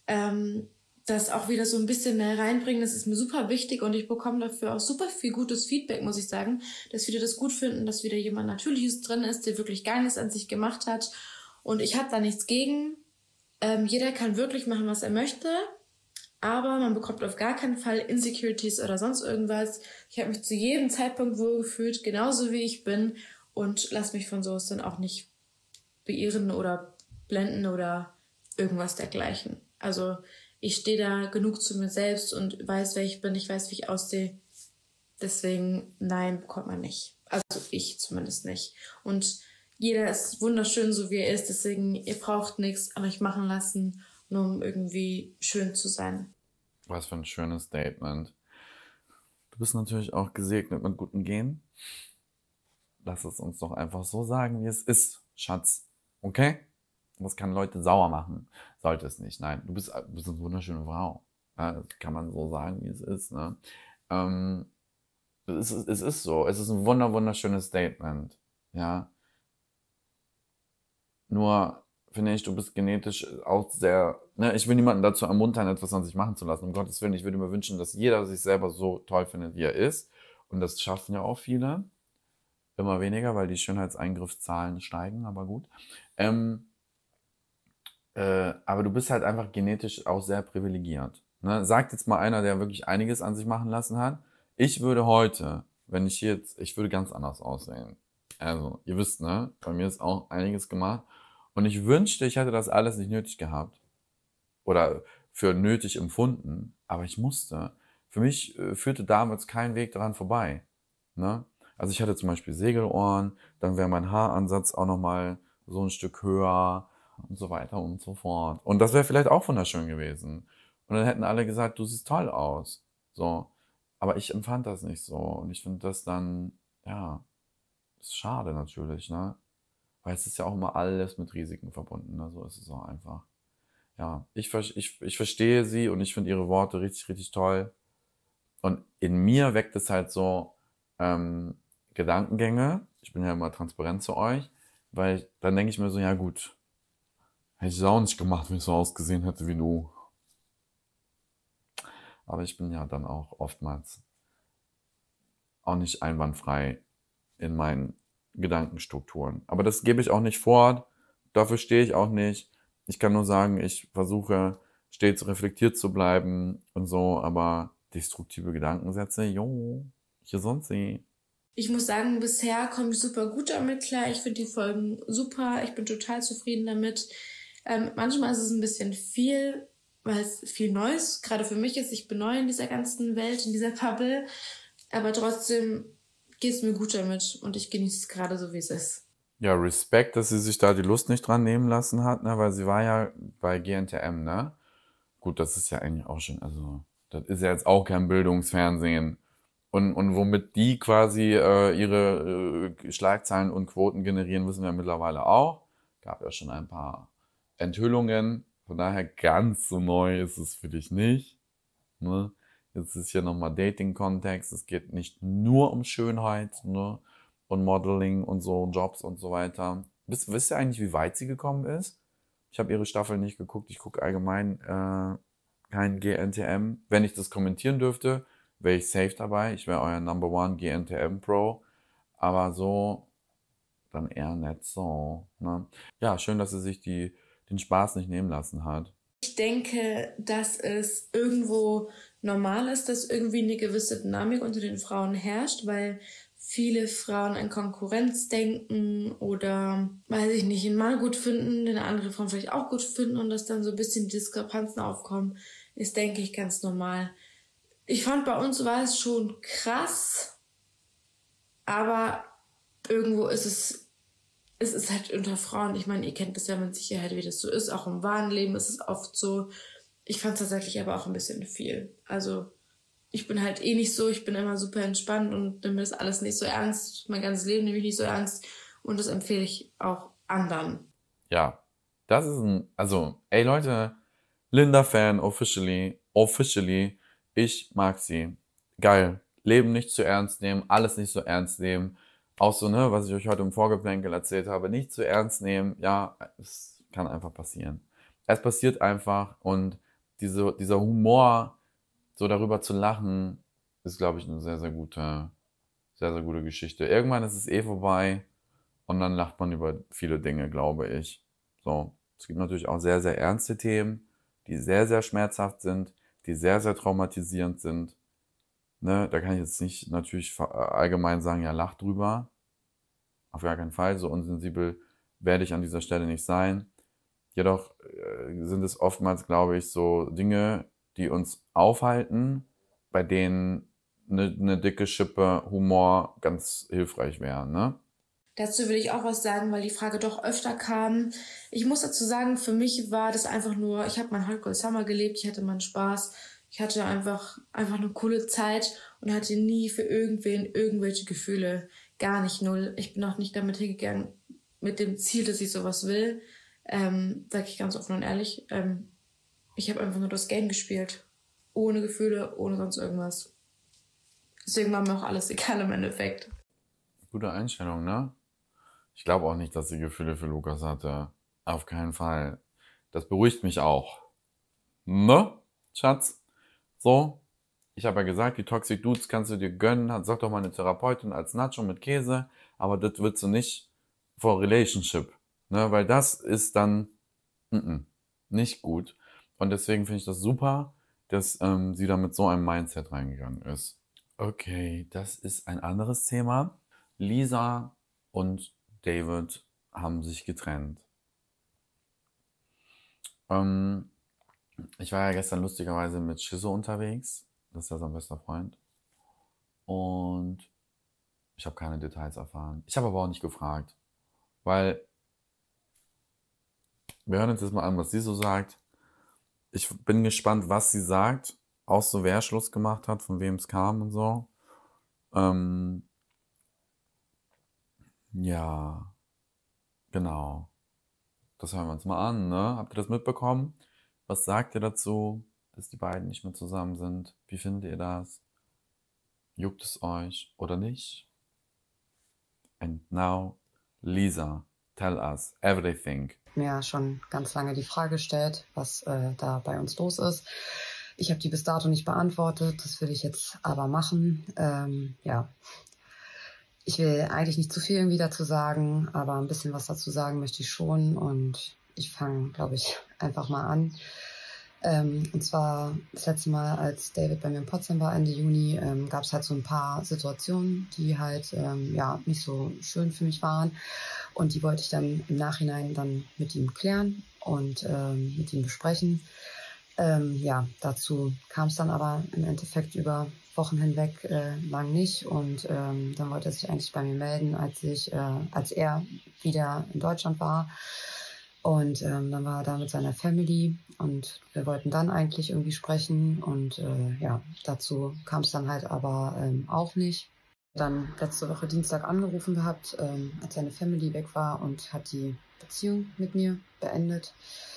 Speaker 1: das auch wieder so ein bisschen mehr reinbringen. Das ist mir super wichtig und ich bekomme dafür auch super viel gutes Feedback, muss ich sagen, dass viele das gut finden, dass wieder jemand Natürliches drin ist, der wirklich gar nichts an sich gemacht hat. Und ich habe da nichts gegen. Jeder kann wirklich machen, was er möchte, aber man bekommt auf gar keinen Fall Insecurities oder sonst irgendwas. Ich habe mich zu jedem Zeitpunkt wohlgefühlt, genauso wie ich bin, und lasse mich von sowas dann auch nicht beirren oder blenden oder irgendwas dergleichen. Also ich stehe da genug zu mir selbst und weiß, wer ich bin, ich weiß, wie ich aussehe. Deswegen, nein, bekommt man nicht. Also ich zumindest nicht. Und jeder ist wunderschön, so wie er ist. Deswegen, ihr braucht nichts an euch machen lassen, nur um irgendwie schön zu sein.
Speaker 2: Was für ein schönes Statement. Du bist natürlich auch gesegnet mit guten Genen. Lass es uns doch einfach so sagen, wie es ist, Schatz. Okay? Das kann Leute sauer machen. Sollte es nicht. Nein, du bist eine wunderschöne Frau. Ja, das kann man so sagen, wie es ist. Ne? Es ist so. Es ist ein wunderschönes Statement. Ja. Nur finde ich, du bist genetisch auch sehr, ne, ich will niemanden dazu ermuntern, etwas an sich machen zu lassen. Um Gottes Willen, ich würde mir wünschen, dass jeder sich selber so toll findet, wie er ist. Und das schaffen ja auch viele. Immer weniger, weil die Schönheitseingriffszahlen steigen, aber gut. Aber du bist halt einfach genetisch auch sehr privilegiert. Ne? Sagt jetzt mal einer, der wirklich einiges an sich machen lassen hat. Ich würde heute, ich würde ganz anders aussehen. Also, ihr wisst, ne, bei mir ist auch einiges gemacht. Und ich wünschte, ich hätte das alles nicht nötig gehabt. Oder für nötig empfunden. Aber ich musste. Für mich führte damals kein Weg daran vorbei. Ne? Also ich hatte zum Beispiel Segelohren, dann wäre mein Haaransatz auch nochmal so ein Stück höher und so weiter und so fort. Und das wäre vielleicht auch wunderschön gewesen. Und dann hätten alle gesagt, du siehst toll aus. So. Aber ich empfand das nicht so. Und ich finde das dann, ja, ist schade natürlich, ne? Weil es ist ja auch immer alles mit Risiken verbunden, ne? So ist es auch einfach. Ja, ich verstehe sie und ich finde ihre Worte richtig toll. Und in mir weckt es halt so Gedankengänge. Ich bin ja immer transparent zu euch, weil dann denke ich mir so, ja gut, hätte ich es auch nicht gemacht, wenn ich so ausgesehen hätte wie du. Aber ich bin ja dann auch oftmals auch nicht einwandfrei in meinen Gedankenstrukturen. Aber das gebe ich auch nicht vor, dafür stehe ich auch nicht. Ich kann nur sagen, ich versuche stets reflektiert zu bleiben und so, aber destruktive Gedankensätze, jo, hier sonst sie.
Speaker 1: Ich muss sagen, bisher komme ich super gut damit klar. Ich finde die Folgen super. Ich bin total zufrieden damit. Manchmal ist es ein bisschen viel, weil es viel Neues gerade für mich ist. Ich bin neu in dieser ganzen Welt, in dieser Bubble. Aber trotzdem geht es mir gut damit und ich genieße es gerade so, wie es ist.
Speaker 2: Ja, Respekt, dass sie sich da die Lust nicht dran nehmen lassen hat, ne? Weil sie war ja bei GNTM, ne? Gut, das ist ja eigentlich auch schon, also das ist ja jetzt auch kein Bildungsfernsehen. Und womit die quasi ihre Schlagzeilen und Quoten generieren, wissen wir mittlerweile auch. Gab ja schon ein paar Enthüllungen. Von daher ganz so neu ist es für dich nicht. Ne? Jetzt ist hier nochmal Dating-Kontext. Es geht nicht nur um Schönheit, ne? Und Modeling und so, Jobs und so weiter. Wisst ihr eigentlich, wie weit sie gekommen ist? Ich habe ihre Staffel nicht geguckt. Ich gucke allgemein kein GNTM. Wenn ich das kommentieren dürfte, wäre ich safe dabei. Ich wäre euer Number One GNTM Pro. Aber so dann eher nicht so. Ne? Ja, schön, dass sie sich den Spaß nicht nehmen lassen hat.
Speaker 1: Ich denke, dass es irgendwo normal ist, dass irgendwie eine gewisse Dynamik unter den Frauen herrscht, weil viele Frauen an Konkurrenz denken oder, weiß ich nicht, einen Mann gut finden, den andere Frauen vielleicht auch gut finden und dass dann so ein bisschen Diskrepanzen aufkommen, ist, denke ich, ganz normal. Ich fand, bei uns war es schon krass, aber irgendwo ist es ist halt unter Frauen, ich meine, ihr kennt das ja mit Sicherheit, wie das so ist, auch im wahren Leben ist es oft so. Ich fand es tatsächlich aber auch ein bisschen viel. Also ich bin halt eh nicht so, ich bin immer super entspannt und nehme das alles nicht so ernst. Mein ganzes Leben nehme ich nicht so ernst und das empfehle ich auch anderen.
Speaker 2: Ja, das ist also, ey Leute, Linda-Fan, officially, ich mag sie. Geil. Leben nicht zu ernst nehmen, alles nicht so ernst nehmen. Auch so, ne, was ich euch heute im Vorgeplänkel erzählt habe, nicht zu ernst nehmen. Ja, es kann einfach passieren. Es passiert einfach und dieser Humor, so darüber zu lachen, ist, glaube ich, eine sehr, sehr gute Geschichte. Irgendwann ist es eh vorbei und dann lacht man über viele Dinge, glaube ich. So, es gibt natürlich auch sehr, sehr ernste Themen, die sehr, sehr schmerzhaft sind, die sehr, sehr traumatisierend sind. Ne, da kann ich jetzt nicht natürlich allgemein sagen, ja, lach drüber. Auf gar keinen Fall. So unsensibel werde ich an dieser Stelle nicht sein. Jedoch sind es oftmals, glaube ich, so Dinge, die uns aufhalten, bei denen eine dicke Schippe Humor ganz hilfreich wäre, ne?
Speaker 1: Dazu will ich auch was sagen, weil die Frage doch öfter kam. Ich muss dazu sagen, für mich war das einfach nur, ich habe mein Hot Girl Summer gelebt, ich hatte meinen Spaß, ich hatte einfach eine coole Zeit und hatte nie für irgendwen irgendwelche Gefühle, gar nicht, null. Ich bin auch nicht damit hingegangen mit dem Ziel, dass ich sowas will, sag ich ganz offen und ehrlich. Ich habe einfach nur das Game gespielt, ohne Gefühle, ohne sonst irgendwas. Deswegen war mir auch alles egal im Endeffekt.
Speaker 2: Gute Einstellung, ne? Ich glaube auch nicht, dass sie Gefühle für Lukas hatte. Auf keinen Fall. Das beruhigt mich auch. Ne, Schatz? So, ich habe ja gesagt, die Toxic Dudes kannst du dir gönnen. Sag doch mal eine Therapeutin als Nacho mit Käse. Aber das willst du nicht for Relationship. Ne? Weil das ist dann nicht gut. Und deswegen finde ich das super, dass sie da mit so einem Mindset reingegangen ist. Okay, das ist ein anderes Thema. Lisa und David haben sich getrennt. Ich war ja gestern lustigerweise mit Schizzo unterwegs. Das ist ja sein bester Freund. Und ich habe keine Details erfahren. Ich habe aber auch nicht gefragt. Weil wir hören uns jetzt mal an, was sie so sagt. Ich bin gespannt, was sie sagt. Auch so, wer Schluss gemacht hat, von wem es kam und so. Ja, genau. Das hören wir uns mal an, ne? Habt ihr das mitbekommen? Was sagt ihr dazu, dass die beiden nicht mehr zusammen sind? Wie findet ihr das? Juckt es euch oder nicht? And now, Lisa, tell us everything.
Speaker 3: Mir schon ganz lange die Frage gestellt, was da bei uns los ist. Ich habe die bis dato nicht beantwortet, das will ich jetzt aber machen. Ja, ich will eigentlich nicht zu viel irgendwie dazu sagen, aber ein bisschen was dazu sagen möchte ich schon und ich fange, glaube ich, einfach mal an. Und zwar das letzte Mal, als David bei mir in Potsdam war, Ende Juni, gab es halt so ein paar Situationen, die halt ja nicht so schön für mich waren. Und die wollte ich dann im Nachhinein dann mit ihm klären und mit ihm besprechen. Ja, dazu kam es dann aber im Endeffekt über Wochen hinweg lang nicht. Und dann wollte er sich eigentlich bei mir melden, als er wieder in Deutschland war. Und dann war er da mit seiner Family und wir wollten dann eigentlich irgendwie sprechen. Und ja, dazu kam es dann halt aber auch nicht. Dann letzte Woche Dienstag angerufen gehabt, als seine Family weg war und hat die Beziehung mit mir beendet.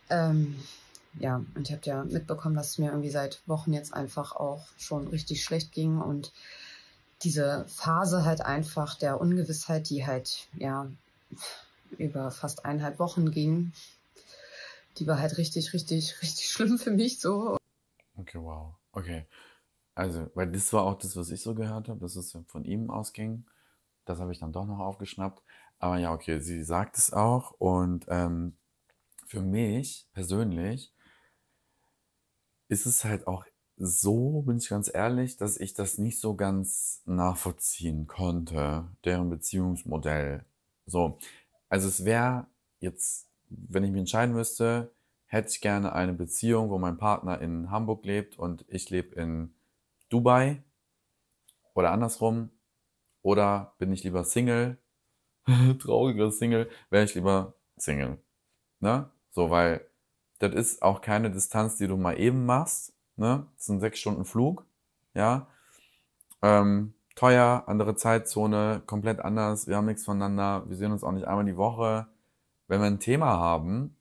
Speaker 3: Ja, und ihr habt ja mitbekommen, dass es mir irgendwie seit Wochen jetzt einfach auch schon richtig schlecht ging und diese Phase halt einfach der Ungewissheit, die halt, ja, über fast 1,5 Wochen ging, die war halt richtig, richtig, richtig schlimm für mich so.
Speaker 2: Okay, wow. Okay. Also, weil das war auch das, was ich so gehört habe, dass es von ihm ausging. Das habe ich dann doch noch aufgeschnappt. Aber ja, okay, sie sagt es auch. Und für mich persönlich ist es halt auch so, bin ich ganz ehrlich, dass ich das nicht so ganz nachvollziehen konnte, deren Beziehungsmodell. So, also es wäre jetzt, wenn ich mich entscheiden müsste, hätte ich gerne eine Beziehung, wo mein Partner in Hamburg lebt und ich lebe in Dubai oder andersrum. Oder bin ich lieber Single, trauriger Single, wäre ich lieber Single. Ne? So, weil das ist auch keine Distanz, die du mal eben machst. Ne? Das ist ein 6 Stunden Flug. Ja. Teuer, andere Zeitzone, komplett anders. Wir haben nichts voneinander. Wir sehen uns auch nicht einmal die Woche. Wenn wir ein Thema haben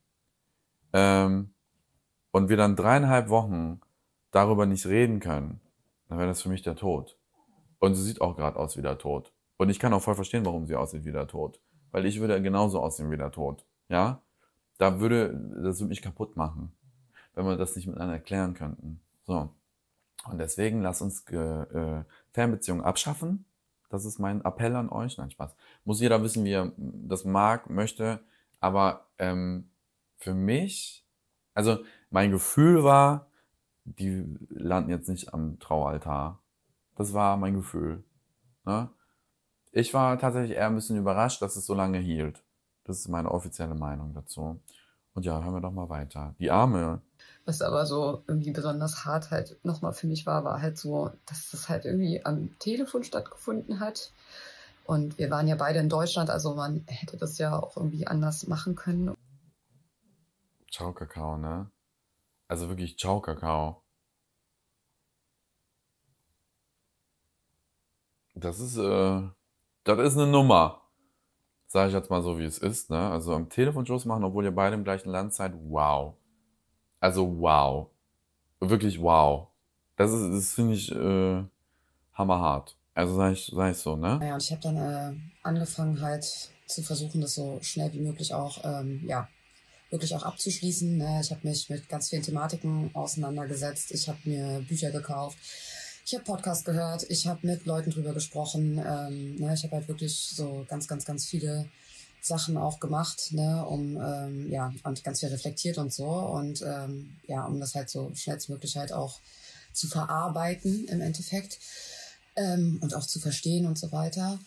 Speaker 2: und wir dann 3,5 Wochen darüber nicht reden können, dann wäre das für mich der Tod. Und sie sieht auch gerade aus wie der Tod. Und ich kann auch voll verstehen, warum sie aussieht wie der Tod. Weil ich würde genauso aussehen wie der Tod. Ja? Das würde mich kaputt machen, wenn wir das nicht miteinander erklären könnten. So. Und deswegen lasst uns Fernbeziehungen abschaffen. Das ist mein Appell an euch. Nein, Spaß. Muss jeder wissen, wie er das mag, möchte. Aber für mich, also mein Gefühl war, die landen jetzt nicht am Traualtar. Das war mein Gefühl. Ne? Ich war tatsächlich eher ein bisschen überrascht, dass es so lange hielt. Das ist meine offizielle Meinung dazu. Und ja, hören wir doch mal weiter. Die Arme.
Speaker 3: Was aber so irgendwie besonders hart halt nochmal für mich war halt so, dass das halt irgendwie am Telefon stattgefunden hat. Und wir waren ja beide in Deutschland, also man hätte das ja auch irgendwie anders machen können.
Speaker 2: Ciao, Kakao, ne? Also wirklich Ciao, Kakao. Das ist eine Nummer. Sage ich jetzt mal so, wie es ist, ne? Also am Telefon Schluss machen, obwohl ihr beide im gleichen Land seid, wow. Also wow. Wirklich wow. Das finde ich hammerhart. Also sag ich so, ne?
Speaker 3: Naja, und ich habe dann angefangen halt zu versuchen, das so schnell wie möglich auch, wirklich auch abzuschließen. Ne? Ich habe mich mit ganz vielen Thematiken auseinandergesetzt. Ich habe mir Bücher gekauft. Ich habe Podcasts gehört. Ich habe mit Leuten drüber gesprochen. Ne? Ich habe halt wirklich so ganz, ganz, ganz viele Sachen auch gemacht, ne? Und ganz viel reflektiert und so. Und um das halt so schnellstmöglich halt auch zu verarbeiten im Endeffekt. Und auch zu verstehen und so weiter.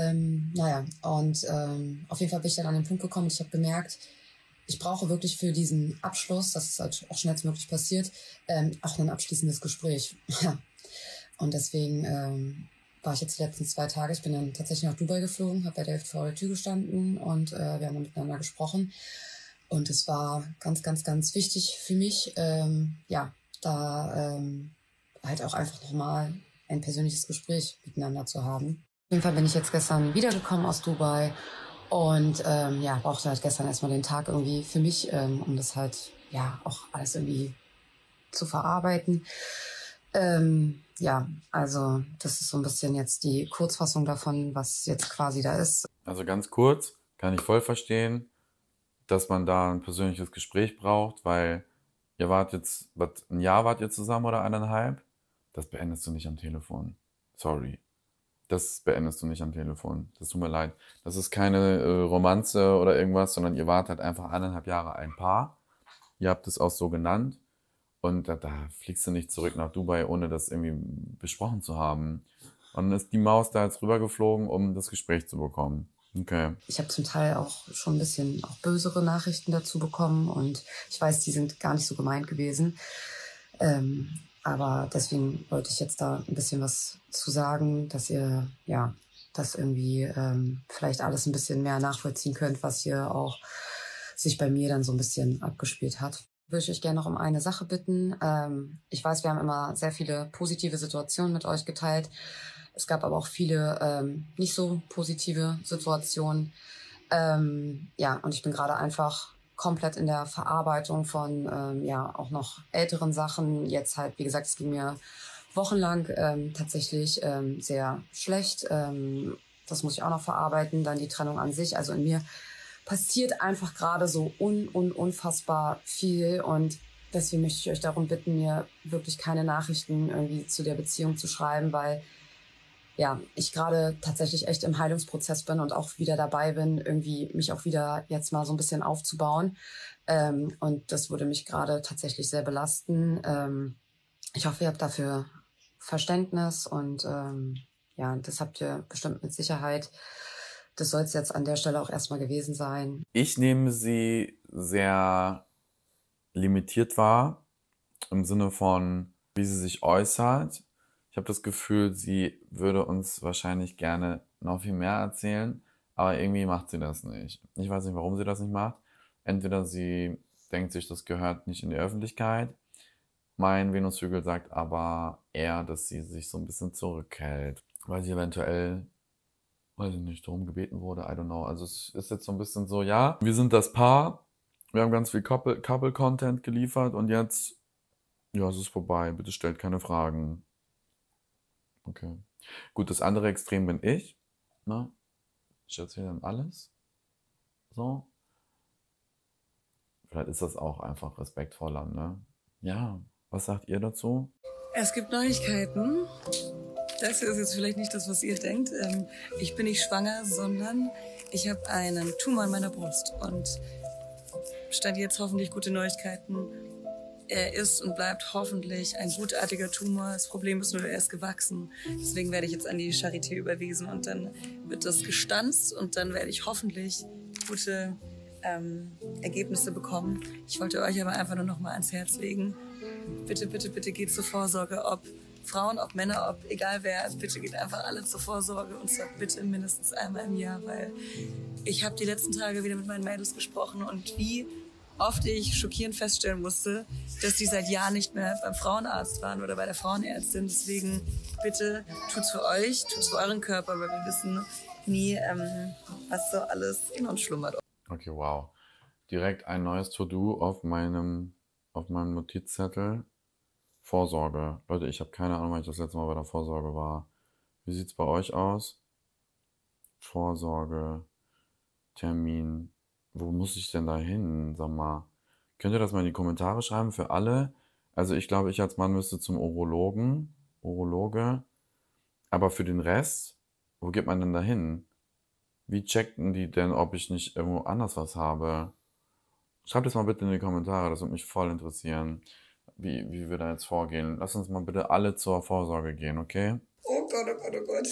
Speaker 3: Auf jeden Fall bin ich dann an den Punkt gekommen, ich habe gemerkt, ich brauche wirklich für diesen Abschluss, dass es halt auch schnellstmöglich passiert, auch ein abschließendes Gespräch. Und deswegen war ich jetzt die letzten 2 Tage, ich bin dann tatsächlich nach Dubai geflogen, habe bei David vor der Tür gestanden und wir haben dann miteinander gesprochen. Und es war ganz, ganz, ganz wichtig für mich, halt auch einfach nochmal ein persönliches Gespräch miteinander zu haben. Auf jeden Fall bin ich jetzt gestern wiedergekommen aus Dubai und brauchte halt gestern erstmal den Tag irgendwie für mich, um das halt auch alles irgendwie zu verarbeiten. Also das ist so ein bisschen jetzt die Kurzfassung davon, was jetzt quasi da ist.
Speaker 2: Also ganz kurz, kann ich voll verstehen, dass man da ein persönliches Gespräch braucht, weil ihr wart jetzt, ein Jahr wart ihr zusammen oder 1,5? Das beendest du nicht am Telefon. Sorry. Das beendest du nicht am Telefon. Das tut mir leid. Das ist keine Romanze oder irgendwas, sondern ihr wart halt einfach 1,5 Jahre ein Paar. Ihr habt es auch so genannt. Und da fliegst du nicht zurück nach Dubai, ohne das irgendwie besprochen zu haben. Und dann ist die Maus da jetzt rübergeflogen, um das Gespräch zu bekommen. Okay.
Speaker 3: Ich habe zum Teil auch schon ein bisschen auch bösere Nachrichten dazu bekommen. Und ich weiß, die sind gar nicht so gemeint gewesen. Aber deswegen wollte ich jetzt da ein bisschen was zu sagen, dass ihr das irgendwie vielleicht alles ein bisschen mehr nachvollziehen könnt, was hier auch sich bei mir dann so ein bisschen abgespielt hat. Würde ich euch gerne noch um eine Sache bitten. Ich weiß, wir haben immer sehr viele positive Situationen mit euch geteilt. Es gab aber auch viele nicht so positive Situationen. Und ich bin gerade einfach komplett in der Verarbeitung von ja auch noch älteren Sachen. Jetzt halt, wie gesagt, es ging mir wochenlang tatsächlich sehr schlecht. Das muss ich auch noch verarbeiten. Dann die Trennung an sich. Also in mir passiert einfach gerade so unfassbar viel. Und deswegen möchte ich euch darum bitten, mir wirklich keine Nachrichten irgendwie zu der Beziehung zu schreiben, weil ja, ich gerade tatsächlich echt im Heilungsprozess bin und auch wieder dabei bin, irgendwie mich auch wieder jetzt mal so ein bisschen aufzubauen. Und das würde mich gerade tatsächlich sehr belasten. Ich hoffe, ihr habt dafür Verständnis und ja, das habt ihr bestimmt mit Sicherheit. Das soll es jetzt an der Stelle auch erstmal gewesen sein.
Speaker 2: Ich nehme sie sehr limitiert wahr, im Sinne von, wie sie sich äußert. Ich habe das Gefühl, sie würde uns wahrscheinlich gerne noch viel mehr erzählen, aber irgendwie macht sie das nicht. Ich weiß nicht, warum sie das nicht macht. Entweder sie denkt sich, das gehört nicht in die Öffentlichkeit. Mein Venushügel sagt aber eher, dass sie sich so ein bisschen zurückhält, weil sie eventuell, weiß ich nicht, darum gebeten wurde, I don't know. Also es ist jetzt so ein bisschen so, ja, wir sind das Paar, wir haben ganz viel Couple-Content geliefert und jetzt, ja, es ist vorbei, bitte stellt keine Fragen. Okay. Gut, das andere Extrem bin ich. Ne? Ich erzähle dann alles. So. Vielleicht ist das auch einfach respektvoller, ne? Ja, was sagt ihr dazu?
Speaker 4: Es gibt Neuigkeiten. Das ist jetzt vielleicht nicht das, was ihr denkt. Ich bin nicht schwanger, sondern ich habe einen Tumor in meiner Brust. Und stand jetzt hoffentlich gute Neuigkeiten. Er ist und bleibt hoffentlich ein gutartiger Tumor. Das Problem ist nur, er ist gewachsen. Deswegen werde ich jetzt an die Charité überwiesen und dann wird das gestanzt und dann werde ich hoffentlich gute Ergebnisse bekommen. Ich wollte euch aber einfach nur noch mal ans Herz legen. Bitte, bitte, bitte geht zur Vorsorge, ob Frauen, ob Männer, ob egal wer, bitte geht einfach alle zur Vorsorge und zwar bitte mindestens einmal im Jahr, weil ich habe die letzten Tage wieder mit meinen Mädels gesprochen und wie oft ich schockierend feststellen musste, dass die seit Jahren nicht mehr beim Frauenarzt waren oder bei der Frauenärztin. Deswegen bitte tut's für euch, tut's für euren Körper, weil wir wissen nie, was so alles in uns schlummert.
Speaker 2: Okay, wow. Direkt ein neues To-Do auf meinem Notizzettel. Vorsorge. Leute, ich habe keine Ahnung, wann ich das letzte Mal bei der Vorsorge war. Wie sieht's bei euch aus? Vorsorge, Termin. Wo muss ich denn da hin? Sag mal. Könnt ihr das mal in die Kommentare schreiben für alle? Also ich glaube, ich als Mann müsste zum Urologe. Aber für den Rest, wo geht man denn da hin? Wie checken die denn, ob ich nicht irgendwo anders was habe? Schreibt es mal bitte in die Kommentare, das würde mich voll interessieren, wie wir da jetzt vorgehen. Lass uns mal bitte alle zur Vorsorge gehen, okay?
Speaker 4: Oh Gott, oh Gott, oh Gott.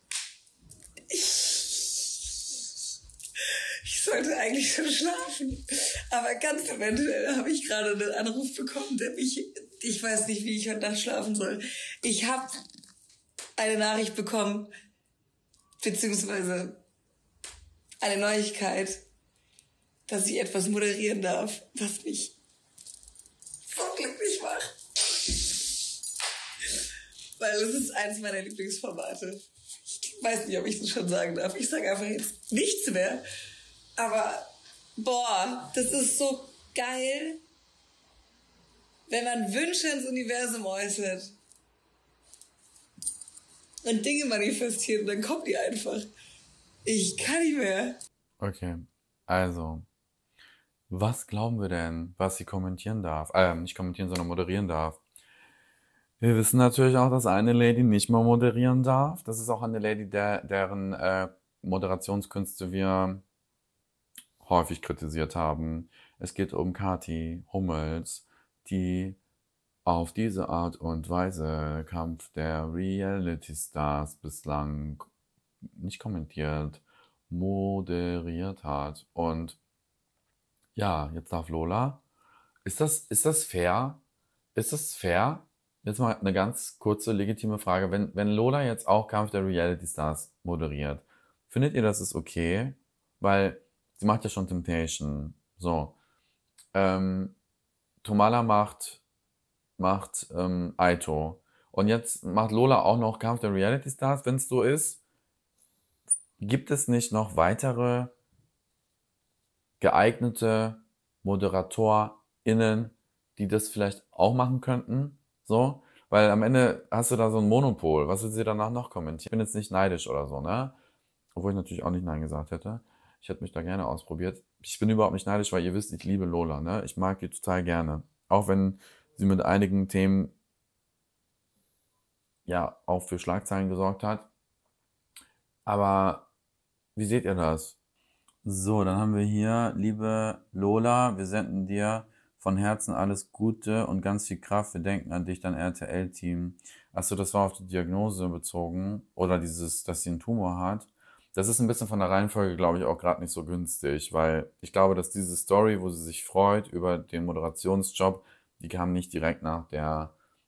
Speaker 4: Ich sollte eigentlich schon schlafen. Aber ganz eventuell habe ich gerade einen Anruf bekommen, der mich, ich weiß nicht, wie ich heute Nacht schlafen soll. Ich habe eine Nachricht bekommen, beziehungsweise eine Neuigkeit, dass ich etwas moderieren darf, was mich so glücklich macht. Weil es ist eines meiner Lieblingsformate. Ich weiß nicht, ob ich das schon sagen darf. Ich sage einfach jetzt nichts mehr. Aber, boah, das ist so geil, wenn man Wünsche ins Universum äußert und Dinge manifestiert und dann kommen die einfach. Ich kann nicht mehr.
Speaker 2: Okay, also, was glauben wir denn, was sie kommentieren darf? Nicht kommentieren, sondern moderieren darf. Wir wissen natürlich auch, dass eine Lady nicht mehr moderieren darf. Das ist auch eine Lady, deren Moderationskünste wir häufig kritisiert haben. Es geht um Kathi Hummels, die auf diese Art und Weise Kampf der Reality Stars bislang nicht kommentiert, moderiert hat. Und ja, jetzt darf Lola. Ist das fair? Ist das fair? Jetzt mal eine ganz kurze, legitime Frage. Wenn Lola jetzt auch Kampf der Reality Stars moderiert, findet ihr, das ist okay? Weil sie macht ja schon Temptation. So. Tomala macht Aito. Und jetzt macht Lola auch noch Kampf der Reality Stars, wenn es so ist. Gibt es nicht noch weitere geeignete ModeratorInnen, die das vielleicht auch machen könnten, so, weil am Ende hast du da so ein Monopol. Was will sie danach noch kommentieren? Ich bin jetzt nicht neidisch oder so, ne? Obwohl ich natürlich auch nicht Nein gesagt hätte. Ich hätte mich da gerne ausprobiert. Ich bin überhaupt nicht neidisch, weil ihr wisst, ich liebe Lola, ne? Ich mag die total gerne. Auch wenn sie mit einigen Themen ja auch für Schlagzeilen gesorgt hat. Aber wie seht ihr das? So, dann haben wir hier, liebe Lola, wir senden dir von Herzen alles Gute und ganz viel Kraft. Wir denken an dich, dein RTL-Team. Achso, das war auf die Diagnose bezogen oder dieses, dass sie einen Tumor hat. Das ist ein bisschen von der Reihenfolge, glaube ich, auch gerade nicht so günstig, weil ich glaube, dass diese Story, wo sie sich freut über den Moderationsjob, die kam nicht direkt nach der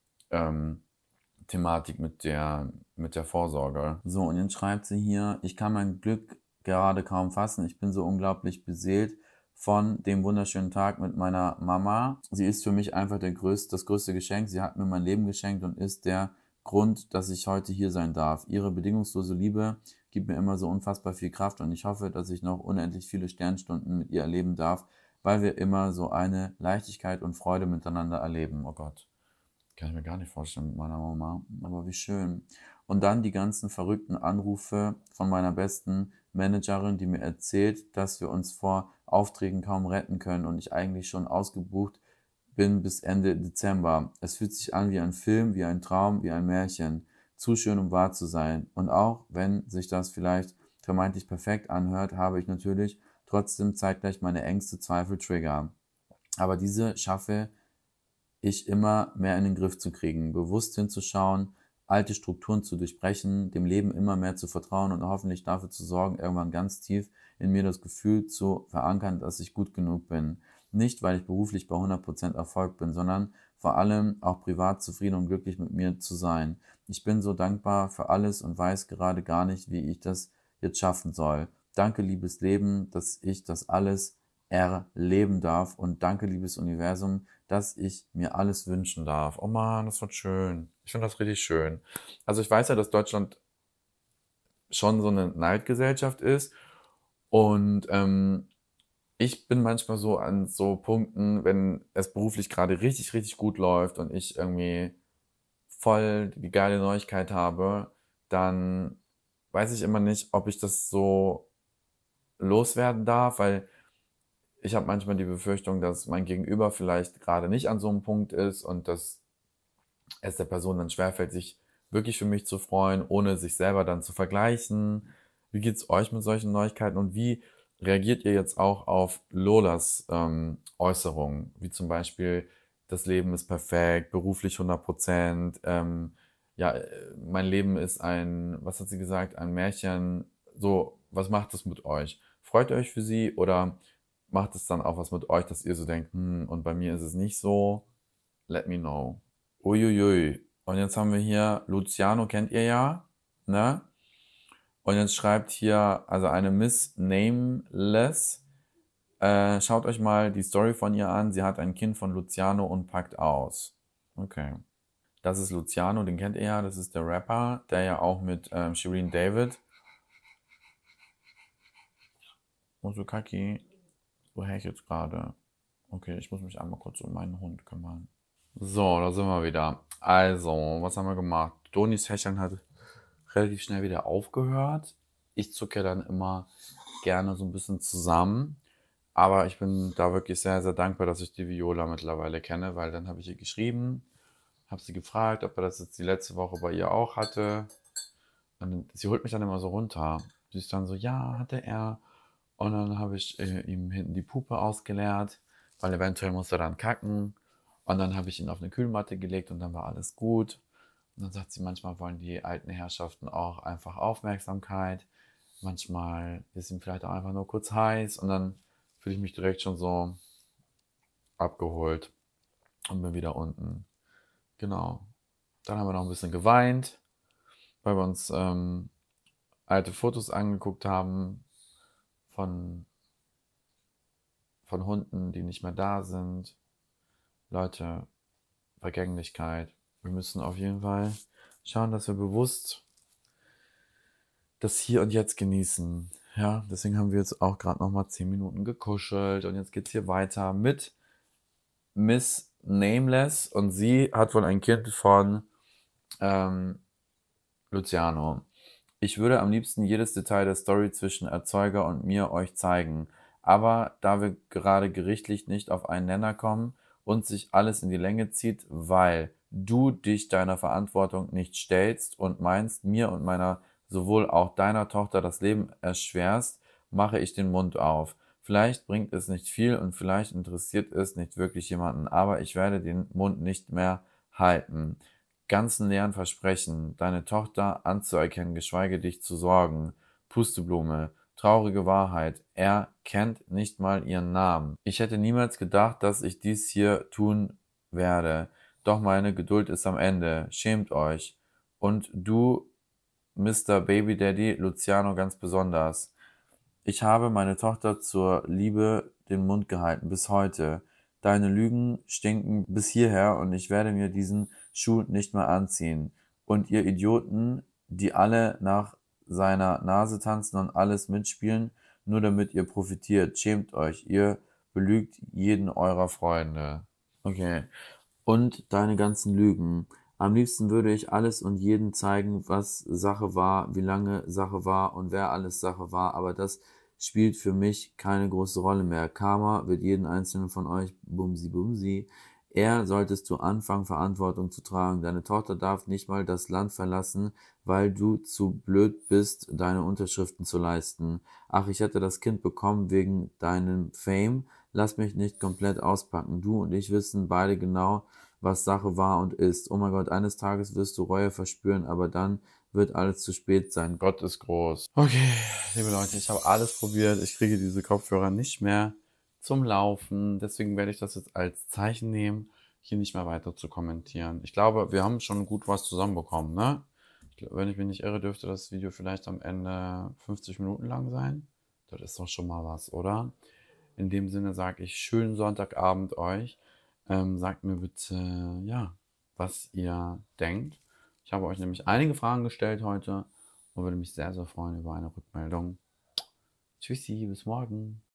Speaker 2: Thematik mit der Vorsorge. So, und jetzt schreibt sie hier, ich kann mein Glück gerade kaum fassen. Ich bin so unglaublich beseelt von dem wunderschönen Tag mit meiner Mama. Sie ist für mich einfach das größte Geschenk. Sie hat mir mein Leben geschenkt und ist der Grund, dass ich heute hier sein darf. Ihre bedingungslose Liebe gibt mir immer so unfassbar viel Kraft und ich hoffe, dass ich noch unendlich viele Sternstunden mit ihr erleben darf, weil wir immer so eine Leichtigkeit und Freude miteinander erleben. Oh Gott. Kann ich mir gar nicht vorstellen mit meiner Mama, aber wie schön. Und dann die ganzen verrückten Anrufe von meiner besten Managerin, die mir erzählt, dass wir uns vor Aufträgen kaum retten können und ich eigentlich schon ausgebucht bin bis Ende Dezember. Es fühlt sich an wie ein Film, wie ein Traum, wie ein Märchen. Zu schön, um wahr zu sein. Und auch wenn sich das vielleicht vermeintlich perfekt anhört, habe ich natürlich trotzdem zeitgleich meine Ängste, Zweifel, Trigger. Aber diese schaffe ich immer mehr in den Griff zu kriegen, bewusst hinzuschauen, alte Strukturen zu durchbrechen, dem Leben immer mehr zu vertrauen und hoffentlich dafür zu sorgen, irgendwann ganz tief in mir das Gefühl zu verankern, dass ich gut genug bin. Nicht, weil ich beruflich bei 100% Erfolg bin, sondern vor allem auch privat zufrieden und glücklich mit mir zu sein. Ich bin so dankbar für alles und weiß gerade gar nicht, wie ich das jetzt schaffen soll. Danke, liebes Leben, dass ich das alles erleben darf und danke, liebes Universum, dass ich mir alles wünschen darf. Oh Mann, das wird schön. Ich finde das richtig schön. Also ich weiß ja, dass Deutschland schon so eine Neidgesellschaft ist und ich bin manchmal so an so Punkten, wenn es beruflich gerade richtig, richtig gut läuft und ich irgendwie voll die geile Neuigkeit habe, dann weiß ich immer nicht, ob ich das so loswerden darf, weil ich habe manchmal die Befürchtung, dass mein Gegenüber vielleicht gerade nicht an so einem Punkt ist und dass es der Person dann schwerfällt, sich wirklich für mich zu freuen, ohne sich selber dann zu vergleichen. Wie geht's euch mit solchen Neuigkeiten und wie reagiert ihr jetzt auch auf Lolas Äußerungen, wie zum Beispiel, das Leben ist perfekt, beruflich 100%, ja, mein Leben ist was hat sie gesagt, ein Märchen, so, was macht das mit euch? Freut ihr euch für sie oder macht es dann auch was mit euch, dass ihr so denkt, und bei mir ist es nicht so, let me know. Uiuiui. Und jetzt haben wir hier, Luciano kennt ihr ja, ne? Und jetzt schreibt hier, also eine Miss Nameless, schaut euch mal die Story von ihr an. Sie hat ein Kind von Luciano und packt aus. Okay. Das ist Luciano, den kennt ihr ja, das ist der Rapper, der ja auch mit Shireen David. Musukaki, woher ich jetzt gerade? Okay, ich muss mich einmal kurz um meinen Hund kümmern. So, da sind wir wieder. Also, was haben wir gemacht? Donis Hecheln hat relativ schnell wieder aufgehört. Ich zucke ja dann immer gerne so ein bisschen zusammen. Aber ich bin da wirklich sehr, sehr dankbar, dass ich die Viola mittlerweile kenne, weil dann habe ich ihr geschrieben, habe sie gefragt, ob er das jetzt die letzte Woche bei ihr auch hatte. Und sie holt mich dann immer so runter. Sie ist dann so, ja, hatte er. Und dann habe ich ihm hinten die Pupe ausgeleert, weil eventuell muss er dann kacken. Und dann habe ich ihn auf eine Kühlmatte gelegt und dann war alles gut. Und dann sagt sie, manchmal wollen die alten Herrschaften auch einfach Aufmerksamkeit. Manchmal ist ihm vielleicht auch einfach nur kurz heiß und dann fühle ich mich direkt schon so abgeholt und bin wieder unten. Genau. Dann haben wir noch ein bisschen geweint, weil wir uns alte Fotos angeguckt haben von Hunden, die nicht mehr da sind. Leute, Vergänglichkeit. Wir müssen auf jeden Fall schauen, dass wir bewusst das Hier und Jetzt genießen. Ja, deswegen haben wir jetzt auch gerade nochmal 10 Minuten gekuschelt und jetzt geht's hier weiter mit Miss Nameless und sie hat wohl ein Kind von Luciano. Ich würde am liebsten jedes Detail der Story zwischen Erzeuger und mir euch zeigen, aber da wir gerade gerichtlich nicht auf einen Nenner kommen und sich alles in die Länge zieht, weil du dich deiner Verantwortung nicht stellst und meinst, mir und meiner sowohl auch deiner Tochter das Leben erschwerst, mache ich den Mund auf. Vielleicht bringt es nicht viel und vielleicht interessiert es nicht wirklich jemanden, aber ich werde den Mund nicht mehr halten. Ganzen leeren Versprechen, deine Tochter anzuerkennen, geschweige dich zu sorgen. Pusteblume, traurige Wahrheit, er kennt nicht mal ihren Namen. Ich hätte niemals gedacht, dass ich dies hier tun werde, doch meine Geduld ist am Ende. Schämt euch. Und du, Mr. Baby Daddy, Luciano ganz besonders. Ich habe meine Tochter zur Liebe den Mund gehalten, bis heute. Deine Lügen stinken bis hierher und ich werde mir diesen Schuh nicht mehr anziehen. Und ihr Idioten, die alle nach seiner Nase tanzen und alles mitspielen, nur damit ihr profitiert, schämt euch, ihr belügt jeden eurer Freunde. Okay. Und deine ganzen Lügen. Am liebsten würde ich alles und jeden zeigen, was Sache war, wie lange Sache war und wer alles Sache war, aber das spielt für mich keine große Rolle mehr. Karma wird jeden einzelnen von euch bumsi bumsi. Eher solltest du anfangen, Verantwortung zu tragen. Deine Tochter darf nicht mal das Land verlassen, weil du zu blöd bist, deine Unterschriften zu leisten. Ach, ich hätte das Kind bekommen wegen deinem Fame. Lass mich nicht komplett auspacken. Du und ich wissen beide genau, was Sache war und ist. Oh mein Gott, eines Tages wirst du Reue verspüren, aber dann wird alles zu spät sein. Gott ist groß. Okay, liebe Leute, ich habe alles probiert. Ich kriege diese Kopfhörer nicht mehr zum Laufen. Deswegen werde ich das jetzt als Zeichen nehmen, hier nicht mehr weiter zu kommentieren. Ich glaube, wir haben schon gut was zusammenbekommen, ne? Wenn ich mich nicht irre, dürfte das Video vielleicht am Ende 50 Minuten lang sein. Das ist doch schon mal was, oder? In dem Sinne sage ich schönen Sonntagabend euch. Sagt mir bitte, ja, was ihr denkt. Ich habe euch nämlich einige Fragen gestellt heute und würde mich sehr, sehr freuen über eine Rückmeldung. Tschüssi, bis morgen.